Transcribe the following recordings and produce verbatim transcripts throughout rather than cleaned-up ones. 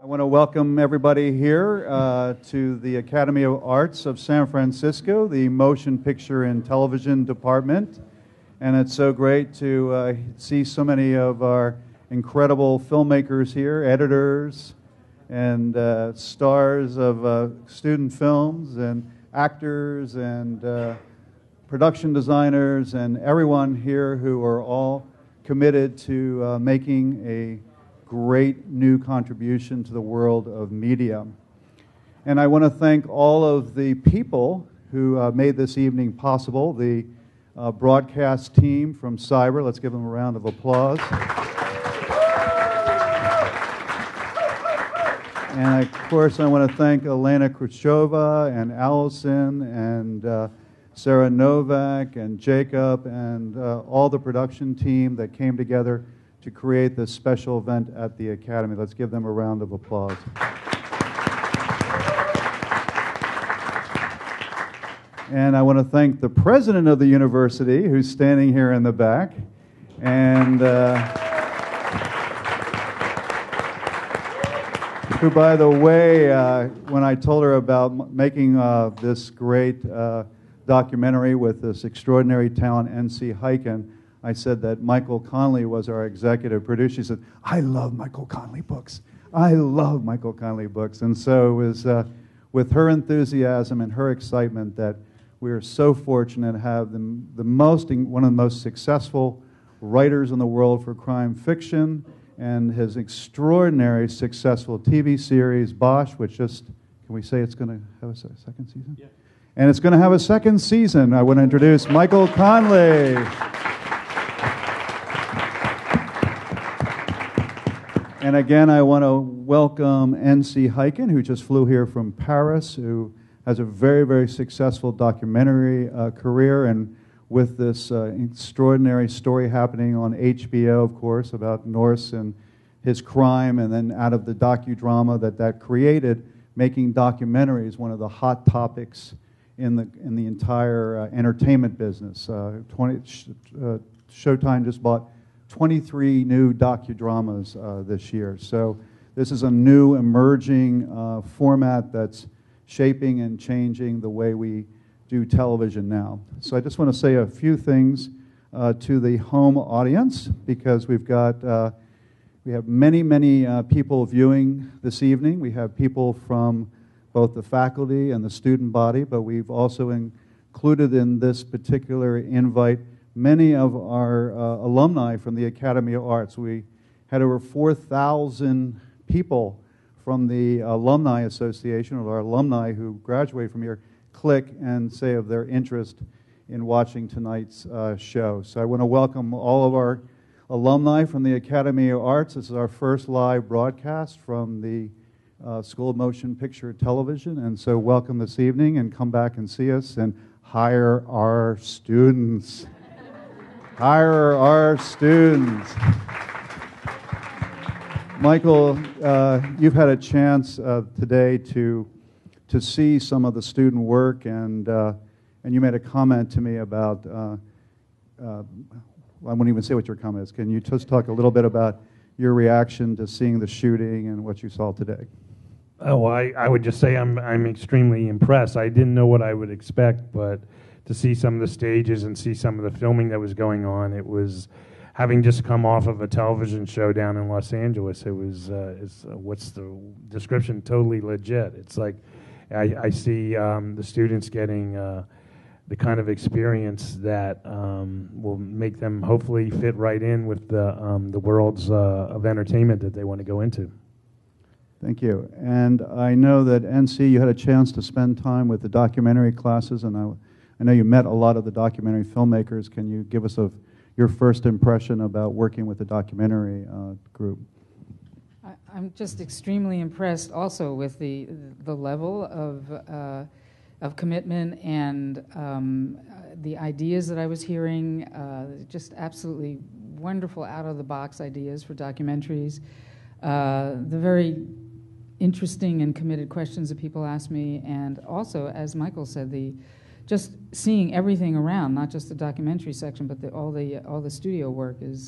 want to welcome everybody here uh, to the Academy of Arts of San Francisco, the Motion Picture and Television Department. And it's so great to uh, see so many of our incredible filmmakers here, editors and uh, stars of uh, student films and actors and uh, production designers and everyone here who are all committed to uh, making a great new contribution to the world of media. And I want to thank all of the people who uh, made this evening possible, the uh, broadcast team from Cyber. Let's give them a round of applause. And of course, I want to thank Elena Khrushcheva and Allison and uh, Sarah Novak and Jacob and uh, all the production team that came together to create this special event at the Academy. Let's give them a round of applause. And I want to thank the president of the university, who's standing here in the back, and uh, who, by the way, uh, when I told her about making uh, this great uh, documentary with this extraordinary talent, N C Hyken, I said that Michael Connelly was our executive producer. She said, I love Michael Connelly books. I love Michael Connelly books. And so it was uh, with her enthusiasm and her excitement that we are so fortunate to have the, the most, one of the most successful writers in the world for crime fiction, and his extraordinary successful T V series, Bosch, which just, can we say it's going to have a second season? Yeah. And it's going to have a second season. I want to introduce Michael Connelly. And again, I want to welcome N C Hyken, who just flew here from Paris, who has a very, very successful documentary uh, career, and with this uh, extraordinary story happening on H B O, of course, about Norse and his crime, and then out of the docudrama that that created, making documentaries one of the hot topics in the in the entire uh, entertainment business. Uh, twenty, uh, Showtime just bought twenty-three new docudramas uh, this year. So this is a new emerging uh, format that's shaping and changing the way we do television now. So I just want to say a few things uh, to the home audience, because we've got uh, we have many, many uh, people viewing this evening. We have people from both the faculty and the student body, but we've also included in this particular invite many of our uh, alumni from the Academy of Arts. We had over four thousand people from the Alumni Association, or our alumni who graduate from here, click and say of their interest in watching tonight's uh, show. So I want to welcome all of our alumni from the Academy of Arts. This is our first live broadcast from the uh, School of Motion Picture Television, and so welcome this evening, and come back and see us and hire our students. Hire our students. Michael, uh, you've had a chance uh, today to to see some of the student work, and uh, and you made a comment to me about, uh, uh, I won't even say what your comment is. Can you just talk a little bit about your reaction to seeing the shooting and what you saw today? Oh, I, I would just say I'm I'm extremely impressed. I didn't know what I would expect, but to see some of the stages and see some of the filming that was going on, it was, having just come off of a television show down in Los Angeles, it was, uh, it's, uh, what's the description, totally legit. It's like, I, I see um, the students getting uh, the kind of experience that um, will make them hopefully fit right in with the, um, the worlds uh, of entertainment that they want to go into. Thank you. And I know that, N C, you had a chance to spend time with the documentary classes, and I, I know you met a lot of the documentary filmmakers. Can you give us a, your first impression about working with the documentary uh, group? I, I'm just extremely impressed also with the the level of uh, of commitment and um, the ideas that I was hearing. Uh, just absolutely wonderful out-of-the-box ideas for documentaries. Uh, the very interesting and committed questions that people ask me, and also, as Michael said, the just seeing everything around, not just the documentary section, but the, all the all the studio work is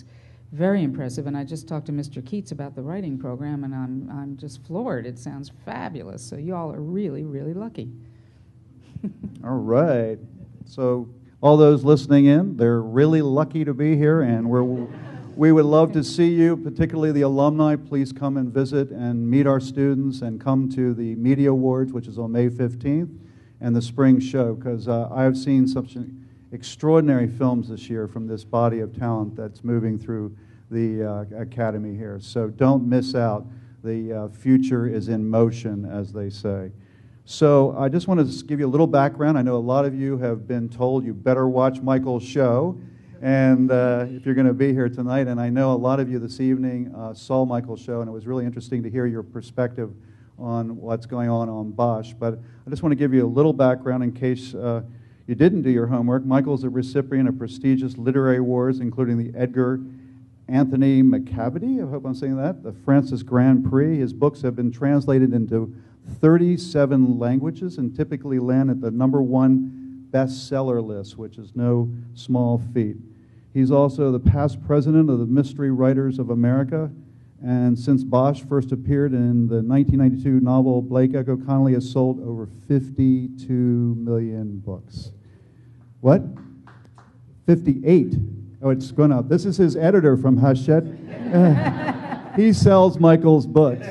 very impressive. And I just talked to Mister Keats about the writing program, and I'm I'm just floored. It sounds fabulous. So you all are really, really lucky. All right. So all those listening in, they're really lucky to be here, and we're we would love to see you, particularly the alumni. Please come and visit and meet our students, and come to the Media Awards, which is on May fifteenth, and the spring show, because uh, I've seen such extraordinary films this year from this body of talent that's moving through the uh, academy here. So don't miss out. The uh, future is in motion, as they say. So I just want to just give you a little background. I know a lot of you have been told you better watch Michael's show, and uh, if you're going to be here tonight. And I know a lot of you this evening uh, saw Michael's show, and it was really interesting to hear your perspective on what's going on on Bosch. But I just want to give you a little background in case uh, you didn't do your homework. Michael's a recipient of prestigious literary awards, including the Edgar Anthony McCavity, I hope I'm saying that, the Francis Grand Prix. His books have been translated into thirty-seven languages and typically land at the number one bestseller list, which is no small feat. He's also the past president of the Mystery Writers of America, and since Bosch first appeared in the nineteen ninety-two novel Blake Echo Connolly, has sold over fifty-two million books. What? fifty-eight. Oh, it's gone up. This is his editor from Hachette. Uh, he sells Michael's books.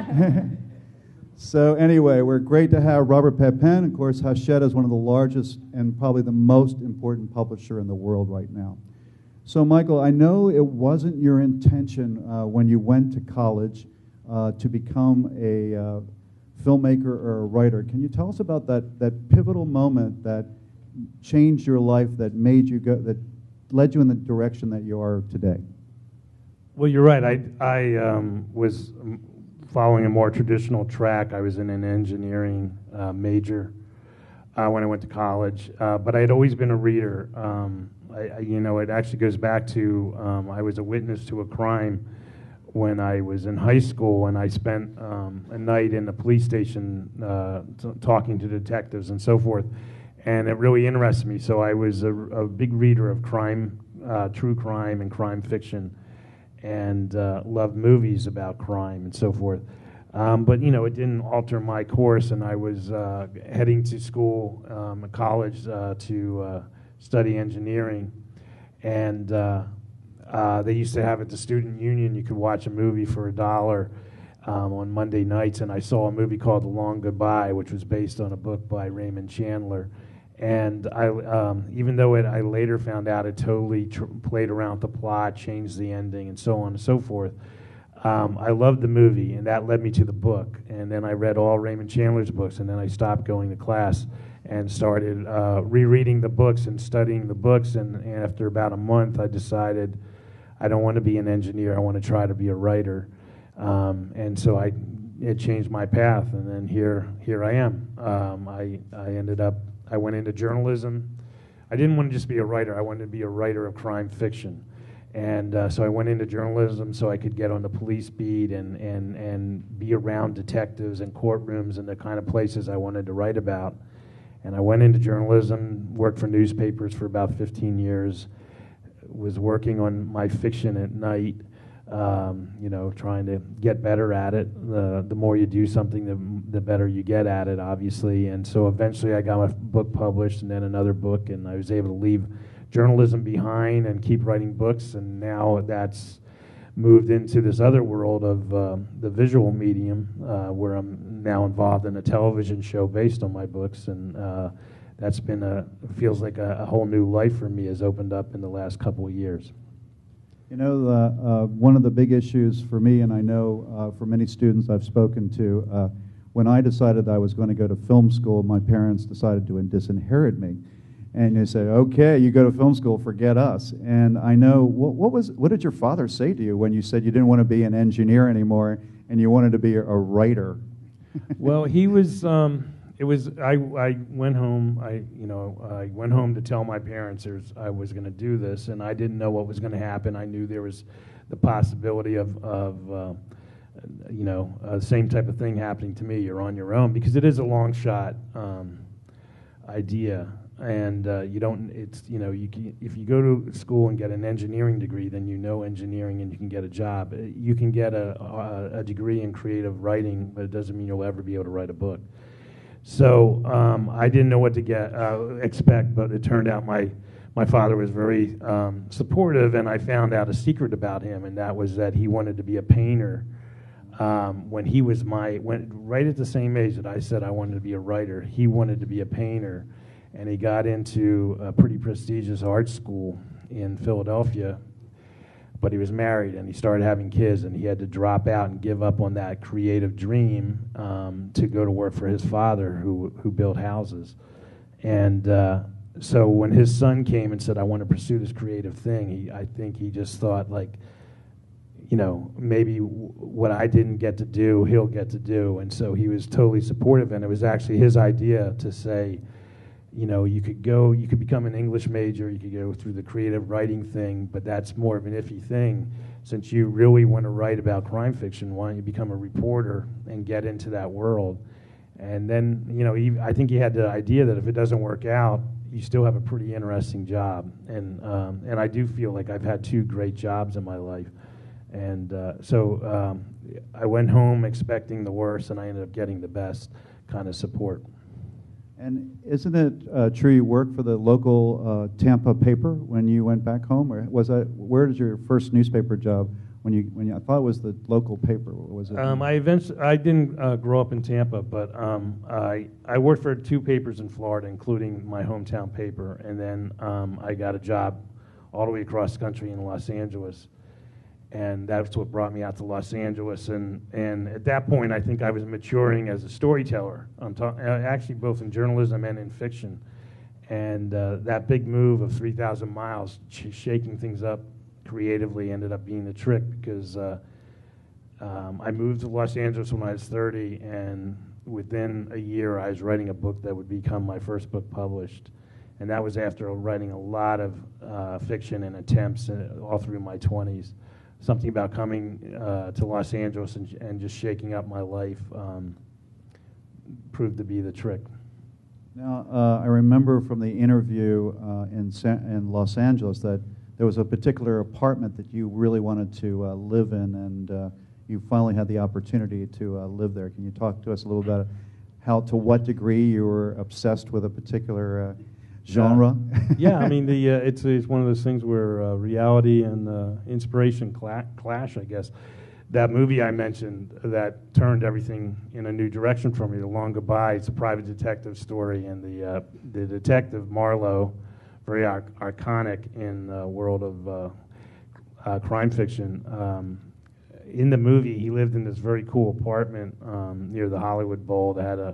So anyway, we're great to have Robert Pepin. Of course, Hachette is one of the largest and probably the most important publisher in the world right now. So Michael, I know it wasn't your intention uh, when you went to college uh, to become a uh, filmmaker or a writer. Can you tell us about that, that pivotal moment that changed your life, that made you go, that led you in the direction that you are today? Well, you're right. I, I um, was following a more traditional track. I was in an engineering uh, major uh, when I went to college, uh, but I had always been a reader. Um, I, I, you know, it actually goes back to um, I was a witness to a crime when I was in high school, and I spent um, a night in the police station uh, t- talking to detectives and so forth, and it really interested me. So I was a, a big reader of crime, uh, true crime and crime fiction, and uh, loved movies about crime and so forth. Um, but, you know, it didn't alter my course, and I was uh, heading to school, um, college, uh, to uh, study engineering. And uh, uh, they used to have at the student union, you could watch a movie for a dollar um, on Monday nights, and I saw a movie called The Long Goodbye, which was based on a book by Raymond Chandler. And I, um, even though it, I later found out it totally tr- played around with the plot, changed the ending, and so on and so forth, um, I loved the movie, and that led me to the book. And then I read all Raymond Chandler's books, and then I stopped going to class and started uh, rereading the books and studying the books. And, and after about a month, I decided I don't want to be an engineer. I want to try to be a writer. Um, and so I, it changed my path, and then here, here I am. Um, I, I ended up. I went into journalism. I didn't want to just be a writer. I wanted to be a writer of crime fiction. And uh, so I went into journalism so I could get on the police beat and, and, and be around detectives and courtrooms and the kind of places I wanted to write about. And I went into journalism, worked for newspapers for about fifteen years, was working on my fiction at night, um, you know, trying to get better at it. The the more you do something, the the better you get at it, obviously. And so eventually I got my book published, and then another book, and I was able to leave journalism behind and keep writing books. And now that's moved into this other world of uh, the visual medium, uh, where I'm now involved in a television show based on my books. And uh, that's been a, feels like a, a whole new life for me has opened up in the last couple of years. You know, uh, uh, one of the big issues for me, and I know uh, for many students I've spoken to, uh, when I decided I was going to go to film school, my parents decided to disinherit me. And they said, okay, you go to film school, forget us. And I know, what, what was, what did your father say to you when you said you didn't want to be an engineer anymore and you wanted to be a, a writer? Well, he was, um, it was, I, I went home, I, you know, I went home to tell my parents there's, I was going to do this, and I didn't know what was going to happen. I knew there was the possibility of, of uh, you know, uh, same type of thing happening to me. You're on your own, because it is a long shot um, idea. and uh, you don't. It's you know you can, if you go to school and get an engineering degree, then you know engineering and you can get a job. Uh, You can get a, a, a degree in creative writing, but it doesn't mean you'll ever be able to write a book. So um, I didn't know what to get uh, expect, but it turned out my my father was very um, supportive, and I found out a secret about him, and that was that he wanted to be a painter. Um, when he was my, when, right at the same age that I said I wanted to be a writer, he wanted to be a painter, and he got into a pretty prestigious art school in Philadelphia, but he was married, and he started having kids, and he had to drop out and give up on that creative dream um, to go to work for his father, who, who built houses. And uh, so when his son came and said, I want to pursue this creative thing, he, I think he just thought, like, you know, maybe w what I didn't get to do, he'll get to do. And so he was totally supportive, and it was actually his idea to say, you know, you could go, you could become an English major, you could go through the creative writing thing, but that's more of an iffy thing. Since you really want to write about crime fiction, why don't you become a reporter and get into that world? And then, you know, he, I think he had the idea that if it doesn't work out, you still have a pretty interesting job. And, um, and I do feel like I've had two great jobs in my life. And uh, so um, I went home expecting the worst, and I ended up getting the best kind of support. And isn't it uh, true you worked for the local uh, Tampa paper when you went back home, or was that, where was your first newspaper job? When you, when you, I thought it was the local paper. Was it? Um, I eventually, I didn't uh, grow up in Tampa, but um, I I worked for two papers in Florida, including my hometown paper, and then um, I got a job all the way across the country in Los Angeles. And that's what brought me out to Los Angeles. And, and at that point, I think I was maturing as a storyteller, I'm ta- actually both in journalism and in fiction. And uh, that big move of three thousand miles, sh shaking things up creatively, ended up being the trick, because uh, um, I moved to Los Angeles when I was thirty, and within a year, I was writing a book that would become my first book published. And that was after writing a lot of uh, fiction and attempts uh, all through my twenties. Something about coming uh, to Los Angeles and, and just shaking up my life um, proved to be the trick. Now, uh, I remember from the interview uh, in, Sa in Los Angeles that there was a particular apartment that you really wanted to uh, live in, and uh, you finally had the opportunity to uh, live there. Can you talk to us a little about how, to what degree you were obsessed with a particular uh, genre? Uh, yeah, I mean, the uh, it's it's one of those things where uh, reality and uh, inspiration cla clash, I guess. That movie I mentioned that turned everything in a new direction for me, The Long Goodbye. It's a private detective story, and the uh, the detective Marlowe, very ar iconic in the world of uh, uh, crime fiction. Um, in the movie, he lived in this very cool apartment um, near the Hollywood Bowl that had a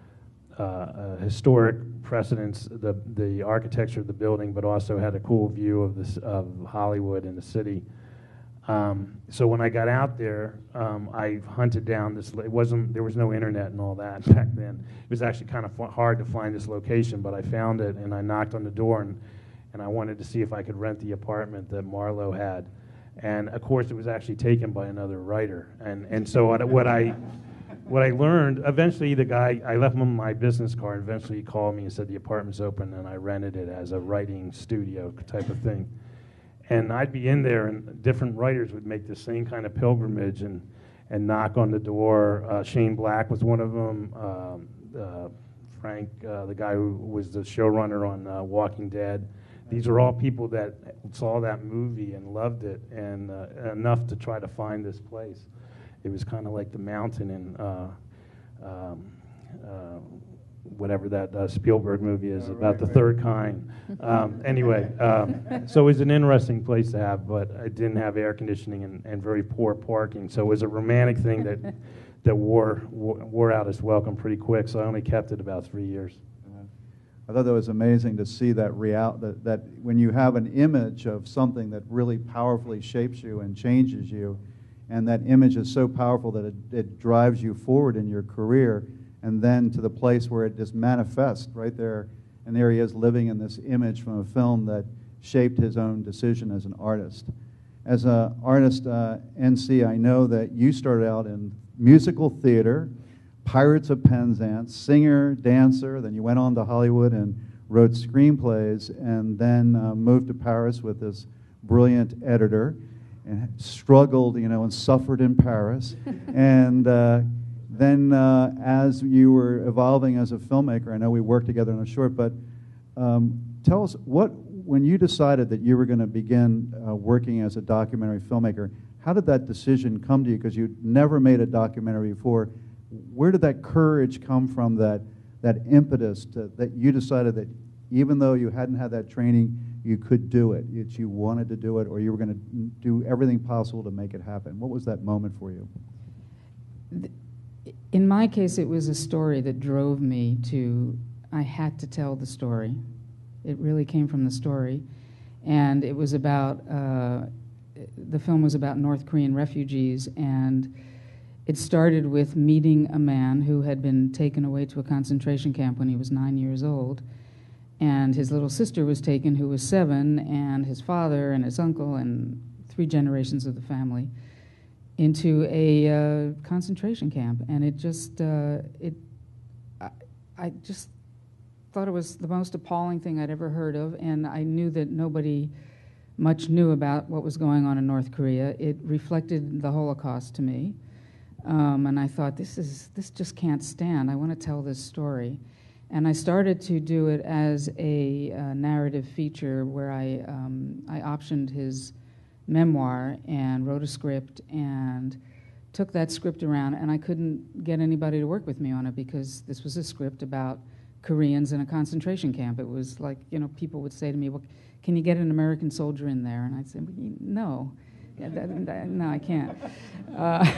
Uh, a historic precedence, the the architecture of the building, but also had a cool view of this of Hollywood and the city. Um, so when I got out there, um, I hunted down this. It wasn't there was no internet and all that back then. It was actually kind of hard to find this location, but I found it, and I knocked on the door, and and I wanted to see if I could rent the apartment that Marlowe had. And of course, it was actually taken by another writer. And and so what, what I What I learned, eventually the guy, I left him my business card, eventually he called me and said the apartment's open, and I rented it as a writing studio type of thing. And I'd be in there, and different writers would make the same kind of pilgrimage and, and knock on the door. Uh, Shane Black was one of them, um, uh, Frank, uh, the guy who was the showrunner on uh, Walking Dead. These are all people that saw that movie and loved it, and uh, enough to try to find this place. It was kind of like The Mountain in uh, um, uh, whatever that uh, Spielberg movie is, oh, about right, the right. third kind. Um, anyway, um, so it was an interesting place to have, but it didn't have air conditioning and, and very poor parking. So it was a romantic thing that that wore, wore wore out its welcome pretty quick. So I only kept it about three years. I thought that was amazing to see that real that, that when you have an image of something that really powerfully shapes you and changes you, and that image is so powerful that it, it drives you forward in your career, and then to the place where it just manifests right there. And there he is living in this image from a film that shaped his own decision as an artist. As an artist, uh, N C, I know that you started out in musical theater, Pirates of Penzance, singer, dancer, then you went on to Hollywood and wrote screenplays, and then uh, moved to Paris with this brilliant editor, and struggled, you know, and suffered in Paris. and uh, then uh, as you were evolving as a filmmaker, I know we worked together on a short, but um, tell us, what, when you decided that you were going to begin uh, working as a documentary filmmaker, how did that decision come to you? Because you'd never made a documentary before. Where did that courage come from, that, that impetus to, that you decided that even though you hadn't had that training, you could do it, that you wanted to do it, or you were going to do everything possible to make it happen? What was that moment for you? In my case, it was a story that drove me to, I had to tell the story. It really came from the story. And it was about, uh, the film was about North Korean refugees, and it started with meeting a man who had been taken away to a concentration camp when he was nine years old. And his little sister was taken, who was seven, and his father and his uncle and three generations of the family into a uh, concentration camp. And it just, uh, it, I, I just thought it was the most appalling thing I'd ever heard of, and I knew that nobody much knew about what was going on in North Korea. It reflected the Holocaust to me, um, and I thought, this is, this just can't stand. I want to tell this story. And I started to do it as a uh, narrative feature where I, um, I optioned his memoir and wrote a script and took that script around, and I couldn't get anybody to work with me on it because this was a script about Koreans in a concentration camp. It was like, you know, people would say to me, well, can you get an American soldier in there? And I'd say, no, yeah, that, that, no, I can't. Uh,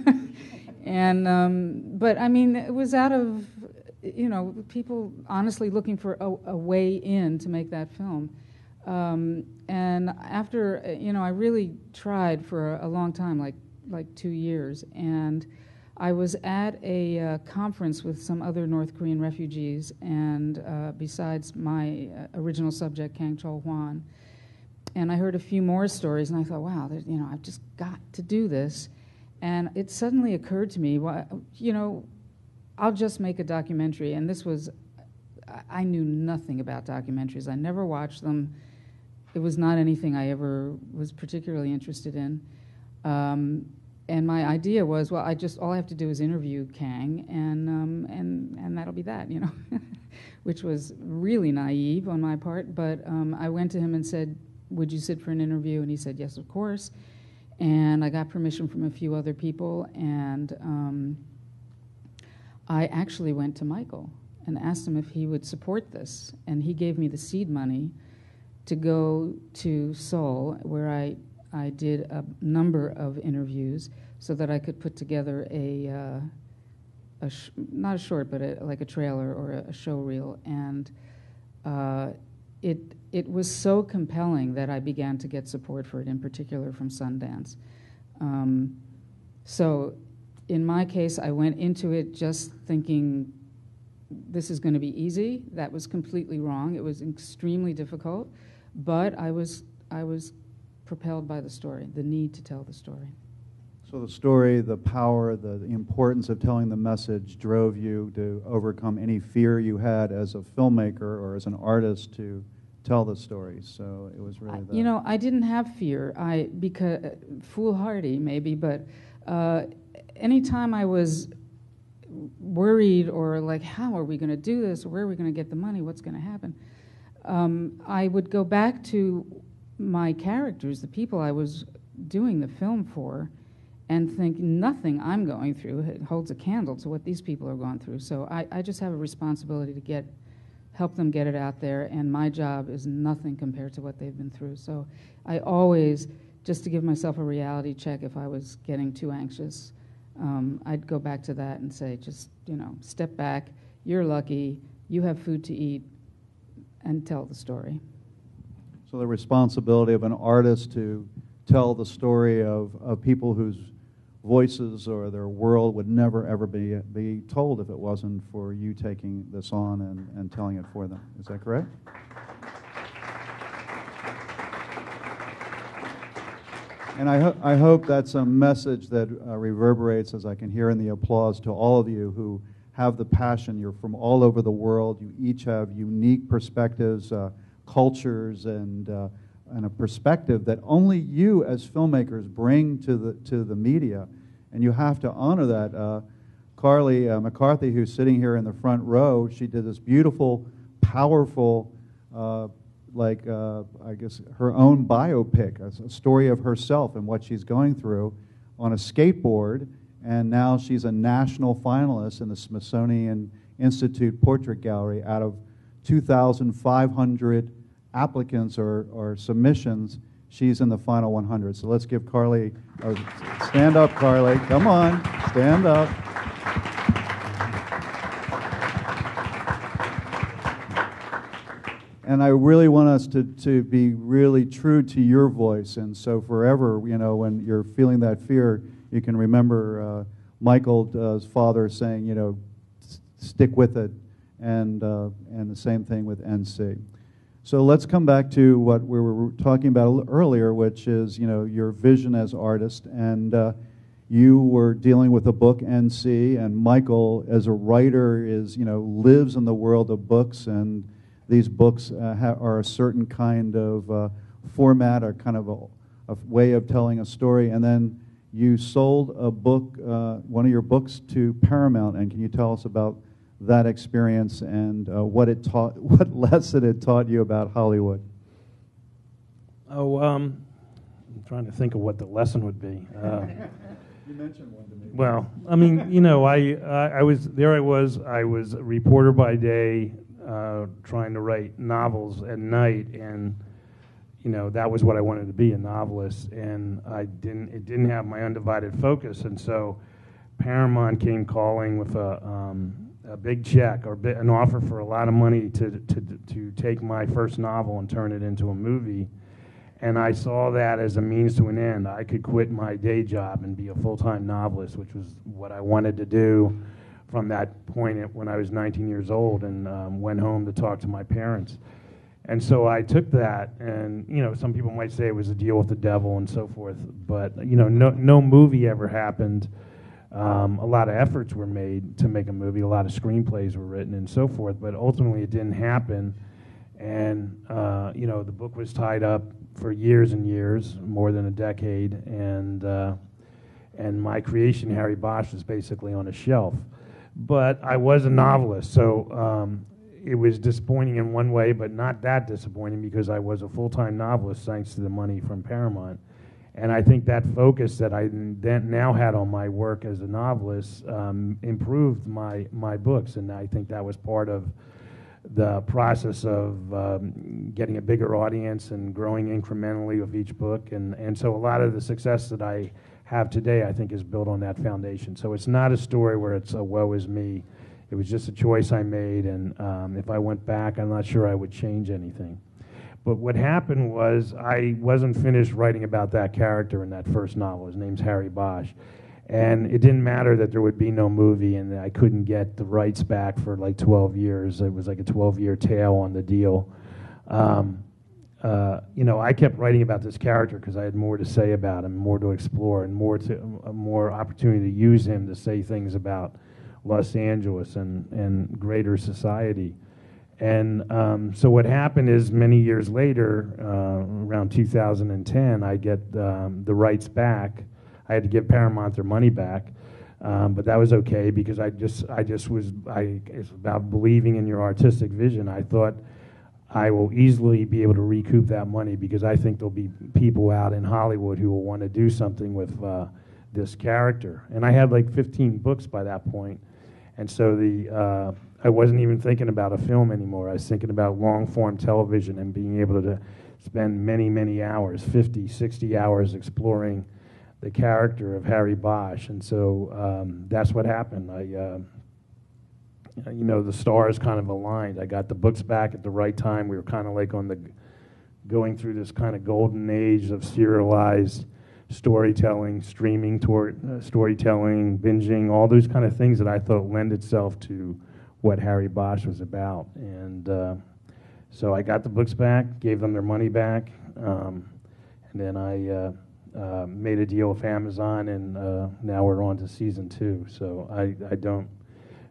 and, um, but I mean, it was out of, you know, people honestly looking for a, a way in to make that film. Um, and after, you know, I really tried for a, a long time, like like two years, and I was at a uh, conference with some other North Korean refugees, and uh, besides my uh, original subject, Kang Chol Hwan, and I heard a few more stories, and I thought, wow, you know, I've just got to do this. And it suddenly occurred to me, well, you know, I'll just make a documentary. And this was, I knew nothing about documentaries. I never watched them. It was not anything I ever was particularly interested in. Um, and my idea was, well, I just, all I have to do is interview Kang, and um, and and that'll be that, you know, which was really naive on my part. But um, I went to him and said, would you sit for an interview? And he said, yes, of course. And I got permission from a few other people, and um, I actually went to Michael and asked him if he would support this, and he gave me the seed money to go to Seoul, where I, I did a number of interviews so that I could put together a, uh, a sh not a short, but a, like a trailer or a, a show reel. And uh, it, it was so compelling that I began to get support for it, in particular from Sundance. Um, so in my case, I went into it just thinking, this is going to be easy. That was completely wrong. It was extremely difficult. But I was, I was propelled by the story, the need to tell the story. So the story, the power, the, the importance of telling the message drove you to overcome any fear you had as a filmmaker or as an artist to tell the story. So it was really I, that. You know, I didn't have fear. I, because, uh, foolhardy maybe, but uh, anytime I was worried or like, how are we going to do this? Or where are we going to get the money? What's going to happen? Um, I would go back to my characters, the people I was doing the film for, and think nothing I'm going through holds a candle to what these people are going through. So I, I just have a responsibility to get, help them get it out there, and my job is nothing compared to what they've been through. So I always, just to give myself a reality check if I was getting too anxious, um, I'd go back to that and say, just, you know, step back, you're lucky, you have food to eat, and tell the story. So the responsibility of an artist to tell the story of, of people whose voices or their world would never, ever be, be told if it wasn't for you taking this on and, and telling it for them. Is that correct? And I, ho I hope that's a message that uh, reverberates, as I can hear in the applause, to all of you who have the passion. You're from all over the world. You each have unique perspectives, uh, cultures, and uh, and a perspective that only you as filmmakers bring to the to the media, and you have to honor that. Uh, Carly uh, McCarthy, who's sitting here in the front row, she did this beautiful, powerful, uh, like uh, I guess her own biopic, a, a story of herself and what she's going through on a skateboard, and now she's a national finalist in the Smithsonian Institute Portrait Gallery. Out of two thousand five hundred applicants or, or submissions, she's in the final one hundred. So let's give Carly, uh, stand up, Carly, come on, stand up. And I really want us to, to be really true to your voice. And so forever, you know, when you're feeling that fear, you can remember uh, Michael's father saying, you know, stick with it. And, uh, and the same thing with N C. So let's come back to what we were talking about earlier, which is, you know, your vision as artist. And uh, you were dealing with a book, N C, and Michael, as a writer, is, you know, lives in the world of books, and these books uh, ha are a certain kind of uh, format, or kind of a, a way of telling a story. And then you sold a book, uh, one of your books, to Paramount. And can you tell us about that experience and uh, what it taught, what lesson it taught you about Hollywood? Oh, um, I'm trying to think of what the lesson would be. Uh, you mentioned one to me. Well, I mean, you know, I, I I was there. I was I was a reporter by day, uh, trying to write novels at night, and you know that was what I wanted to be, a novelist. And I didn't. It didn't have my undivided focus, and so Paramount came calling with a. Um, a big check or bi an offer for a lot of money to, to, to take my first novel and turn it into a movie. And I saw that as a means to an end. I could quit my day job and be a full-time novelist, which was what I wanted to do from that point at, when I was nineteen years old, and um, went home to talk to my parents. And so I took that, and you know, some people might say it was a deal with the devil and so forth, but you know, no, no movie ever happened. Um, a lot of efforts were made to make a movie, a lot of screenplays were written and so forth, but ultimately it didn't happen. And uh, you know, the book was tied up for years and years, more than a decade, and uh, and my creation, Harry Bosch, was basically on a shelf. But I was a novelist, so um, it was disappointing in one way, but not that disappointing, because I was a full-time novelist thanks to the money from Paramount. And I think that focus that I then now had on my work as a novelist um, improved my, my books, and I think that was part of the process of um, getting a bigger audience and growing incrementally with each book. And, and so a lot of the success that I have today, I think, is built on that foundation. So it's not a story where it's a woe is me. It was just a choice I made, and um, if I went back, I'm not sure I would change anything. But what happened was I wasn't finished writing about that character in that first novel. His name's Harry Bosch. And it didn't matter that there would be no movie, and I couldn't get the rights back for like twelve years. It was like a twelve-year tail on the deal. Um, uh, you know, I kept writing about this character because I had more to say about him, more to explore, and more to uh, more opportunity to use him to say things about Los Angeles and, and greater society. And um, so what happened is, many years later, uh, around two thousand ten, I get um, the rights back. I had to give Paramount their money back, um, but that was okay, because I just, I just was, I, it's about believing in your artistic vision. I thought I will easily be able to recoup that money, because I think there'll be people out in Hollywood who will want to do something with uh, this character. And I had like fifteen books by that point, and so the uh, I wasn't even thinking about a film anymore. I was thinking about long-form television and being able to spend many, many hours, fifty, sixty hours exploring the character of Harry Bosch. And so um, that's what happened. I, uh, you know, the stars kind of aligned. I got the books back at the right time. We were kind of like on the, going through this kind of golden age of serialized storytelling, streaming toward, uh, storytelling, binging, all those kind of things that I thought lend itself to what Harry Bosch was about. And uh, so I got the books back, gave them their money back, um, and then I uh, uh, made a deal with Amazon, and uh, now we're on to season two. So I, I don't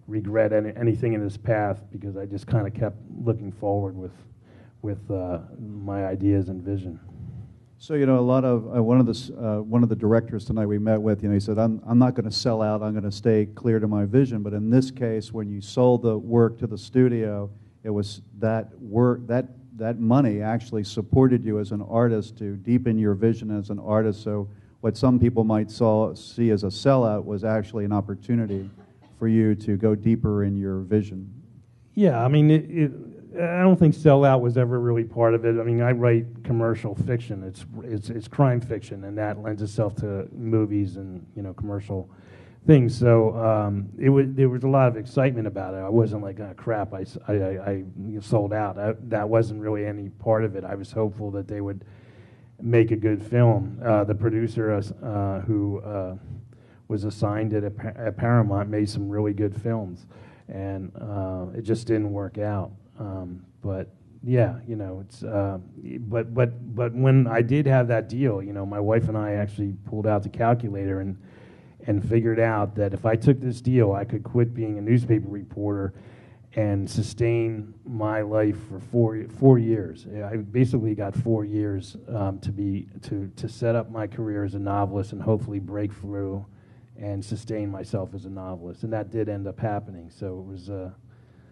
regret any, anything in this path, because I just kind of kept looking forward with with uh, my ideas and vision. So, you know, a lot of uh, one of the s- uh, one of the directors tonight we met with, you know, he said, "I'm I'm not going to sell out. I'm going to stay clear to my vision." But in this case, when you sold the work to the studio, it was that work that that money actually supported you as an artist to deepen your vision as an artist. So, what some people might saw, see as a sellout was actually an opportunity for you to go deeper in your vision. Yeah, I mean, it, it, I don't think sellout was ever really part of it. I mean, I write commercial fiction. It's it's it's crime fiction, and that lends itself to movies and, you know, commercial things. So um, it was there was a lot of excitement about it. I wasn't like, oh, crap, I, I, I, I sold out. I, that wasn't really any part of it. I was hopeful that they would make a good film. Uh, the producer uh, who uh, was assigned it at, at Paramount made some really good films, and uh, it just didn't work out. Um, but yeah, you know, it's. Uh, but but but when I did have that deal, you know, my wife and I actually pulled out the calculator and and figured out that if I took this deal, I could quit being a newspaper reporter and sustain my life for four four years. I basically got four years um, to be to to set up my career as a novelist and hopefully break through and sustain myself as a novelist, and that did end up happening. So it was, uh,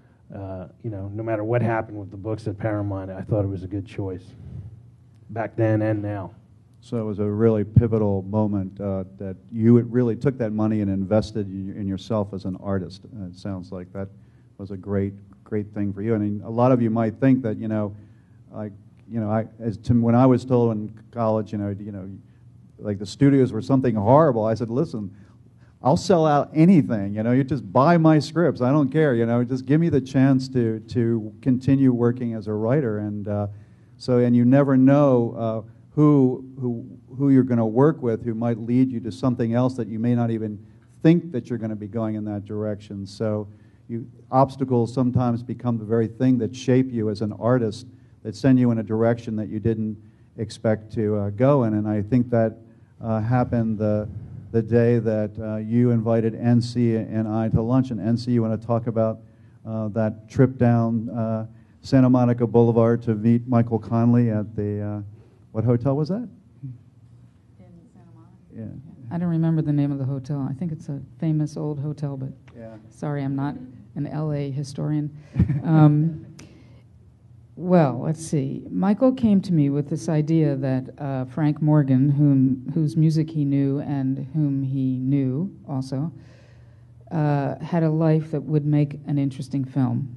uh, you know, no matter what happened with the books at Paramount, I thought it was a good choice back then and now. So it was a really pivotal moment uh, that you had really took that money and invested in in yourself as an artist. And it sounds like that was a great, great thing for you. I mean, a lot of you might think that, you know, like, you know, I, as to, when I was told in college, you know, you know, like the studios were something horrible, I said, listen, I'll sell out anything. You know, you just buy my scripts. I don't care. You know, just give me the chance to to continue working as a writer. And uh, so, and you never know uh, who who who you're going to work with, who might lead you to something else that you may not even think that you're going to be going in that direction. So, you obstacles sometimes become the very thing that shape you as an artist, that send you in a direction that you didn't expect to uh, go in. And I think that uh, happened the. the day that uh, you invited N C and I to lunch. And N C, you want to talk about uh, that trip down uh, Santa Monica Boulevard to meet Michael Conley at the, uh, what hotel was that? In Santa Monica? Yeah. I don't remember the name of the hotel. I think it's a famous old hotel, but Yeah. sorry, I'm not an L A historian. Um, Well, let's see. Michael came to me with this idea that uh, Frank Morgan, whom whose music he knew and whom he knew also, uh, had a life that would make an interesting film.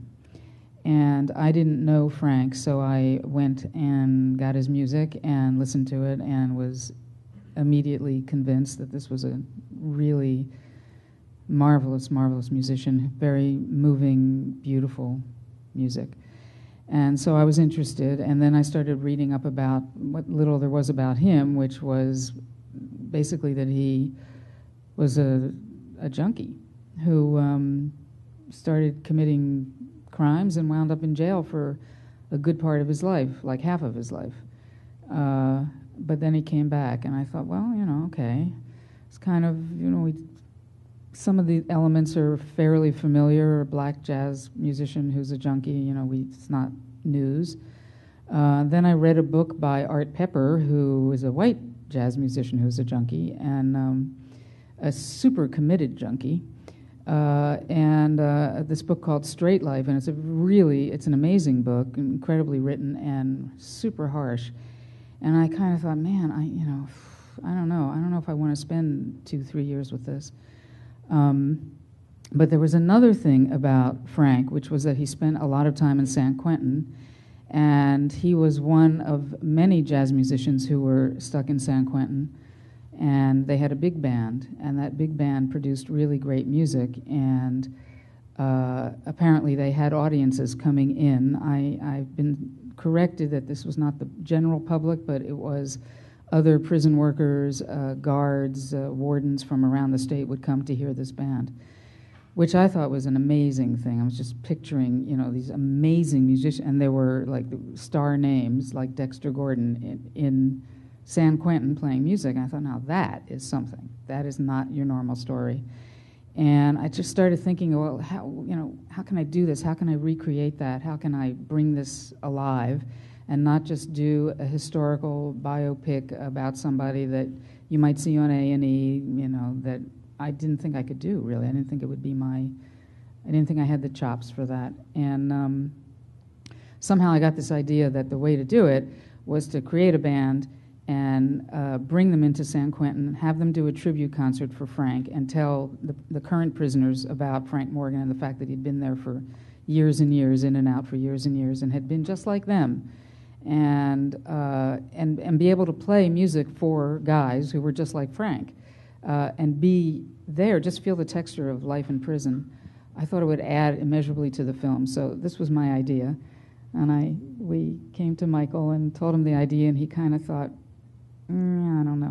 And I didn't know Frank, so I went and got his music and listened to it and was immediately convinced that this was a really marvelous, marvelous musician, very moving, beautiful music. And so I was interested, and then I started reading up about what little there was about him, which was basically that he was a, a junkie who um, started committing crimes and wound up in jail for a good part of his life, like half of his life. Uh, but then he came back, and I thought, well, you know, okay. It's kind of, you know, we, some of the elements are fairly familiar. A black jazz musician who's a junkie, you know, we, it's not news. Uh, then I read a book by Art Pepper, who is a white jazz musician who's a junkie, and um, a super committed junkie. Uh, and uh, this book called Straight Life, and it's a really, it's an amazing book, incredibly written and super harsh. And I kind of thought, man, I, you know, I don't know. I don't know if I want to spend two, three years with this. Um, but there was another thing about Frank, which was that he spent a lot of time in San Quentin, and he was one of many jazz musicians who were stuck in San Quentin, and they had a big band, and that big band produced really great music, and uh, apparently they had audiences coming in. I, I've been corrected that this was not the general public, but it was other prison workers, uh, guards, uh, wardens from around the state would come to hear this band, which I thought was an amazing thing. I was just picturing, you know, these amazing musicians, and there were like star names like Dexter Gordon in, in San Quentin playing music. And I thought, now that is something. That is not your normal story. And I just started thinking, well, how, you know, how can I do this? How can I recreate that? How can I bring this alive and not just do a historical biopic about somebody that you might see on A and E, you know, that I didn't think I could do, really. I didn't think it would be my, I didn't think I had the chops for that. And um, somehow I got this idea that the way to do it was to create a band and uh, bring them into San Quentin, have them do a tribute concert for Frank, and tell the, the current prisoners about Frank Morgan and the fact that he'd been there for years and years, in and out for years and years, and had been just like them. And, uh, and, and be able to play music for guys who were just like Frank, uh, and be there, just feel the texture of life in prison. I thought it would add immeasurably to the film. So this was my idea. And I, we came to Michael and told him the idea, and he kind of thought, mm, I don't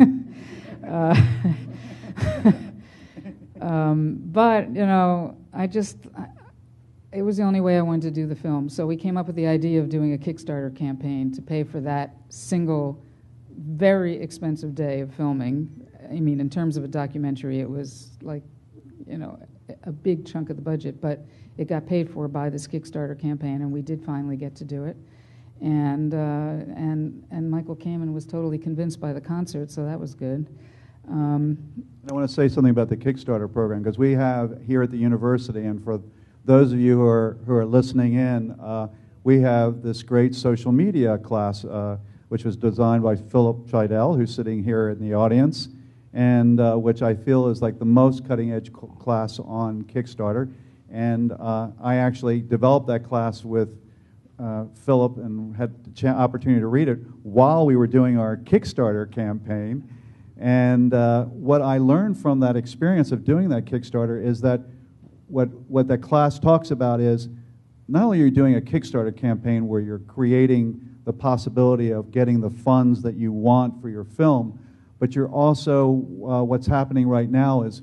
know. uh, um, but, you know, I just, I, it was the only way I wanted to do the film. So we came up with the idea of doing a Kickstarter campaign to pay for that single, very expensive day of filming. I mean, in terms of a documentary, it was like, you know, a big chunk of the budget, but it got paid for by this Kickstarter campaign, and we did finally get to do it. And uh, and and Michael came and was totally convinced by the concert, so that was good. Um, I want to say something about the Kickstarter program, because we have here at the university, and for those of you who are who are listening in, uh, we have this great social media class, uh, which was designed by Philip Scheidel, who's sitting here in the audience, and uh, which I feel is like the most cutting-edge cl- class on Kickstarter. And uh, I actually developed that class with uh, Philip and had the ch- opportunity to read it while we were doing our Kickstarter campaign. And uh, what I learned from that experience of doing that Kickstarter is that what what that class talks about is not only are you doing a Kickstarter campaign where you're creating the possibility of getting the funds that you want for your film, but you're also, uh, what's happening right now is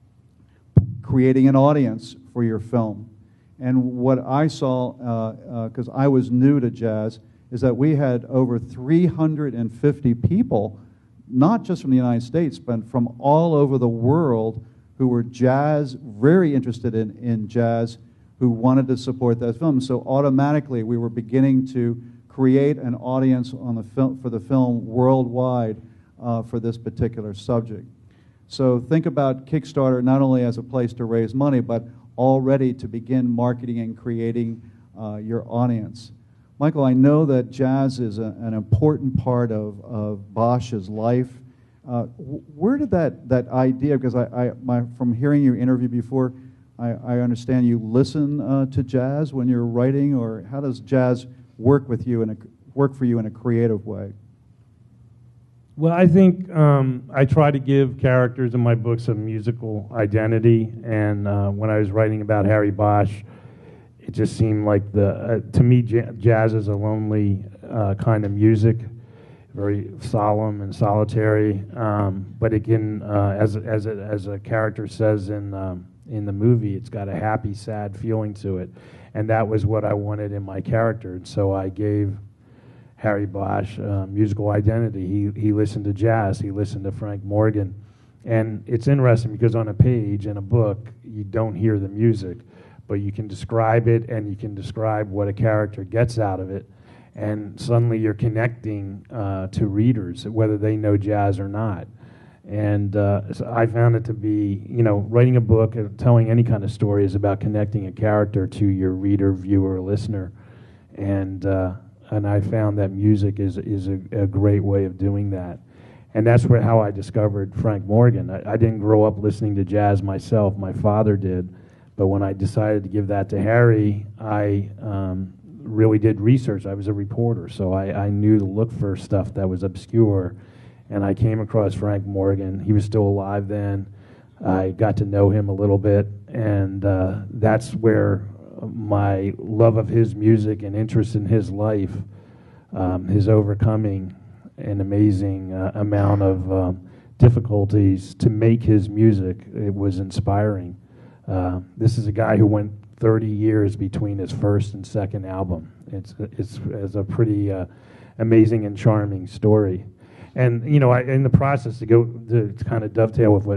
creating an audience for your film. And what I saw, because uh, uh, I was new to jazz, is that we had over three hundred fifty people, not just from the United States, but from all over the world, who were jazz, very interested in, in jazz, who wanted to support that film. So automatically we were beginning to create an audience on the film, for the film worldwide uh, for this particular subject. So think about Kickstarter not only as a place to raise money, but already to begin marketing and creating uh, your audience. Michael, I know that jazz is a, an important part of, of Bosch's life. Uh, where did that, that idea, because I, I, my, from hearing you interview before, I, I understand you listen uh, to jazz when you're writing, or how does jazz work with you in a, work for you in a creative way? Well, I think um, I try to give characters in my books a musical identity, and uh, when I was writing about Harry Bosch, it just seemed like the, uh, to me, j- jazz is a lonely uh, kind of music, very solemn and solitary, um, but it can, uh, as, as, a, as a character says in, um, in the movie, it's got a happy, sad feeling to it, and that was what I wanted in my character, and so I gave Harry Bosch uh, musical identity. He he listened to jazz. He listened to Frank Morgan, and it's interesting because on a page in a book you don't hear the music, but you can describe it and you can describe what a character gets out of it, and suddenly you're connecting uh, to readers whether they know jazz or not. And uh, so I found it to be, you know, writing a book and telling any kind of story is about connecting a character to your reader, viewer, listener, and. Uh, And I found that music is is a, a great way of doing that, and that's where how I discovered Frank Morgan. I, I didn't grow up listening to jazz myself; my father did. But when I decided to give that to Harry, I um, really did research. I was a reporter, so I, I knew to look for stuff that was obscure, and I came across Frank Morgan. He was still alive then. I got to know him a little bit, and uh, that's where my love of his music and interest in his life, um, his overcoming an amazing uh, amount of um, difficulties to make his music, it was inspiring. Uh, this is a guy who went thirty years between his first and second album. It's it's, it's a pretty uh, amazing and charming story. And, you know, I, in the process, to go to, to kind of dovetail with what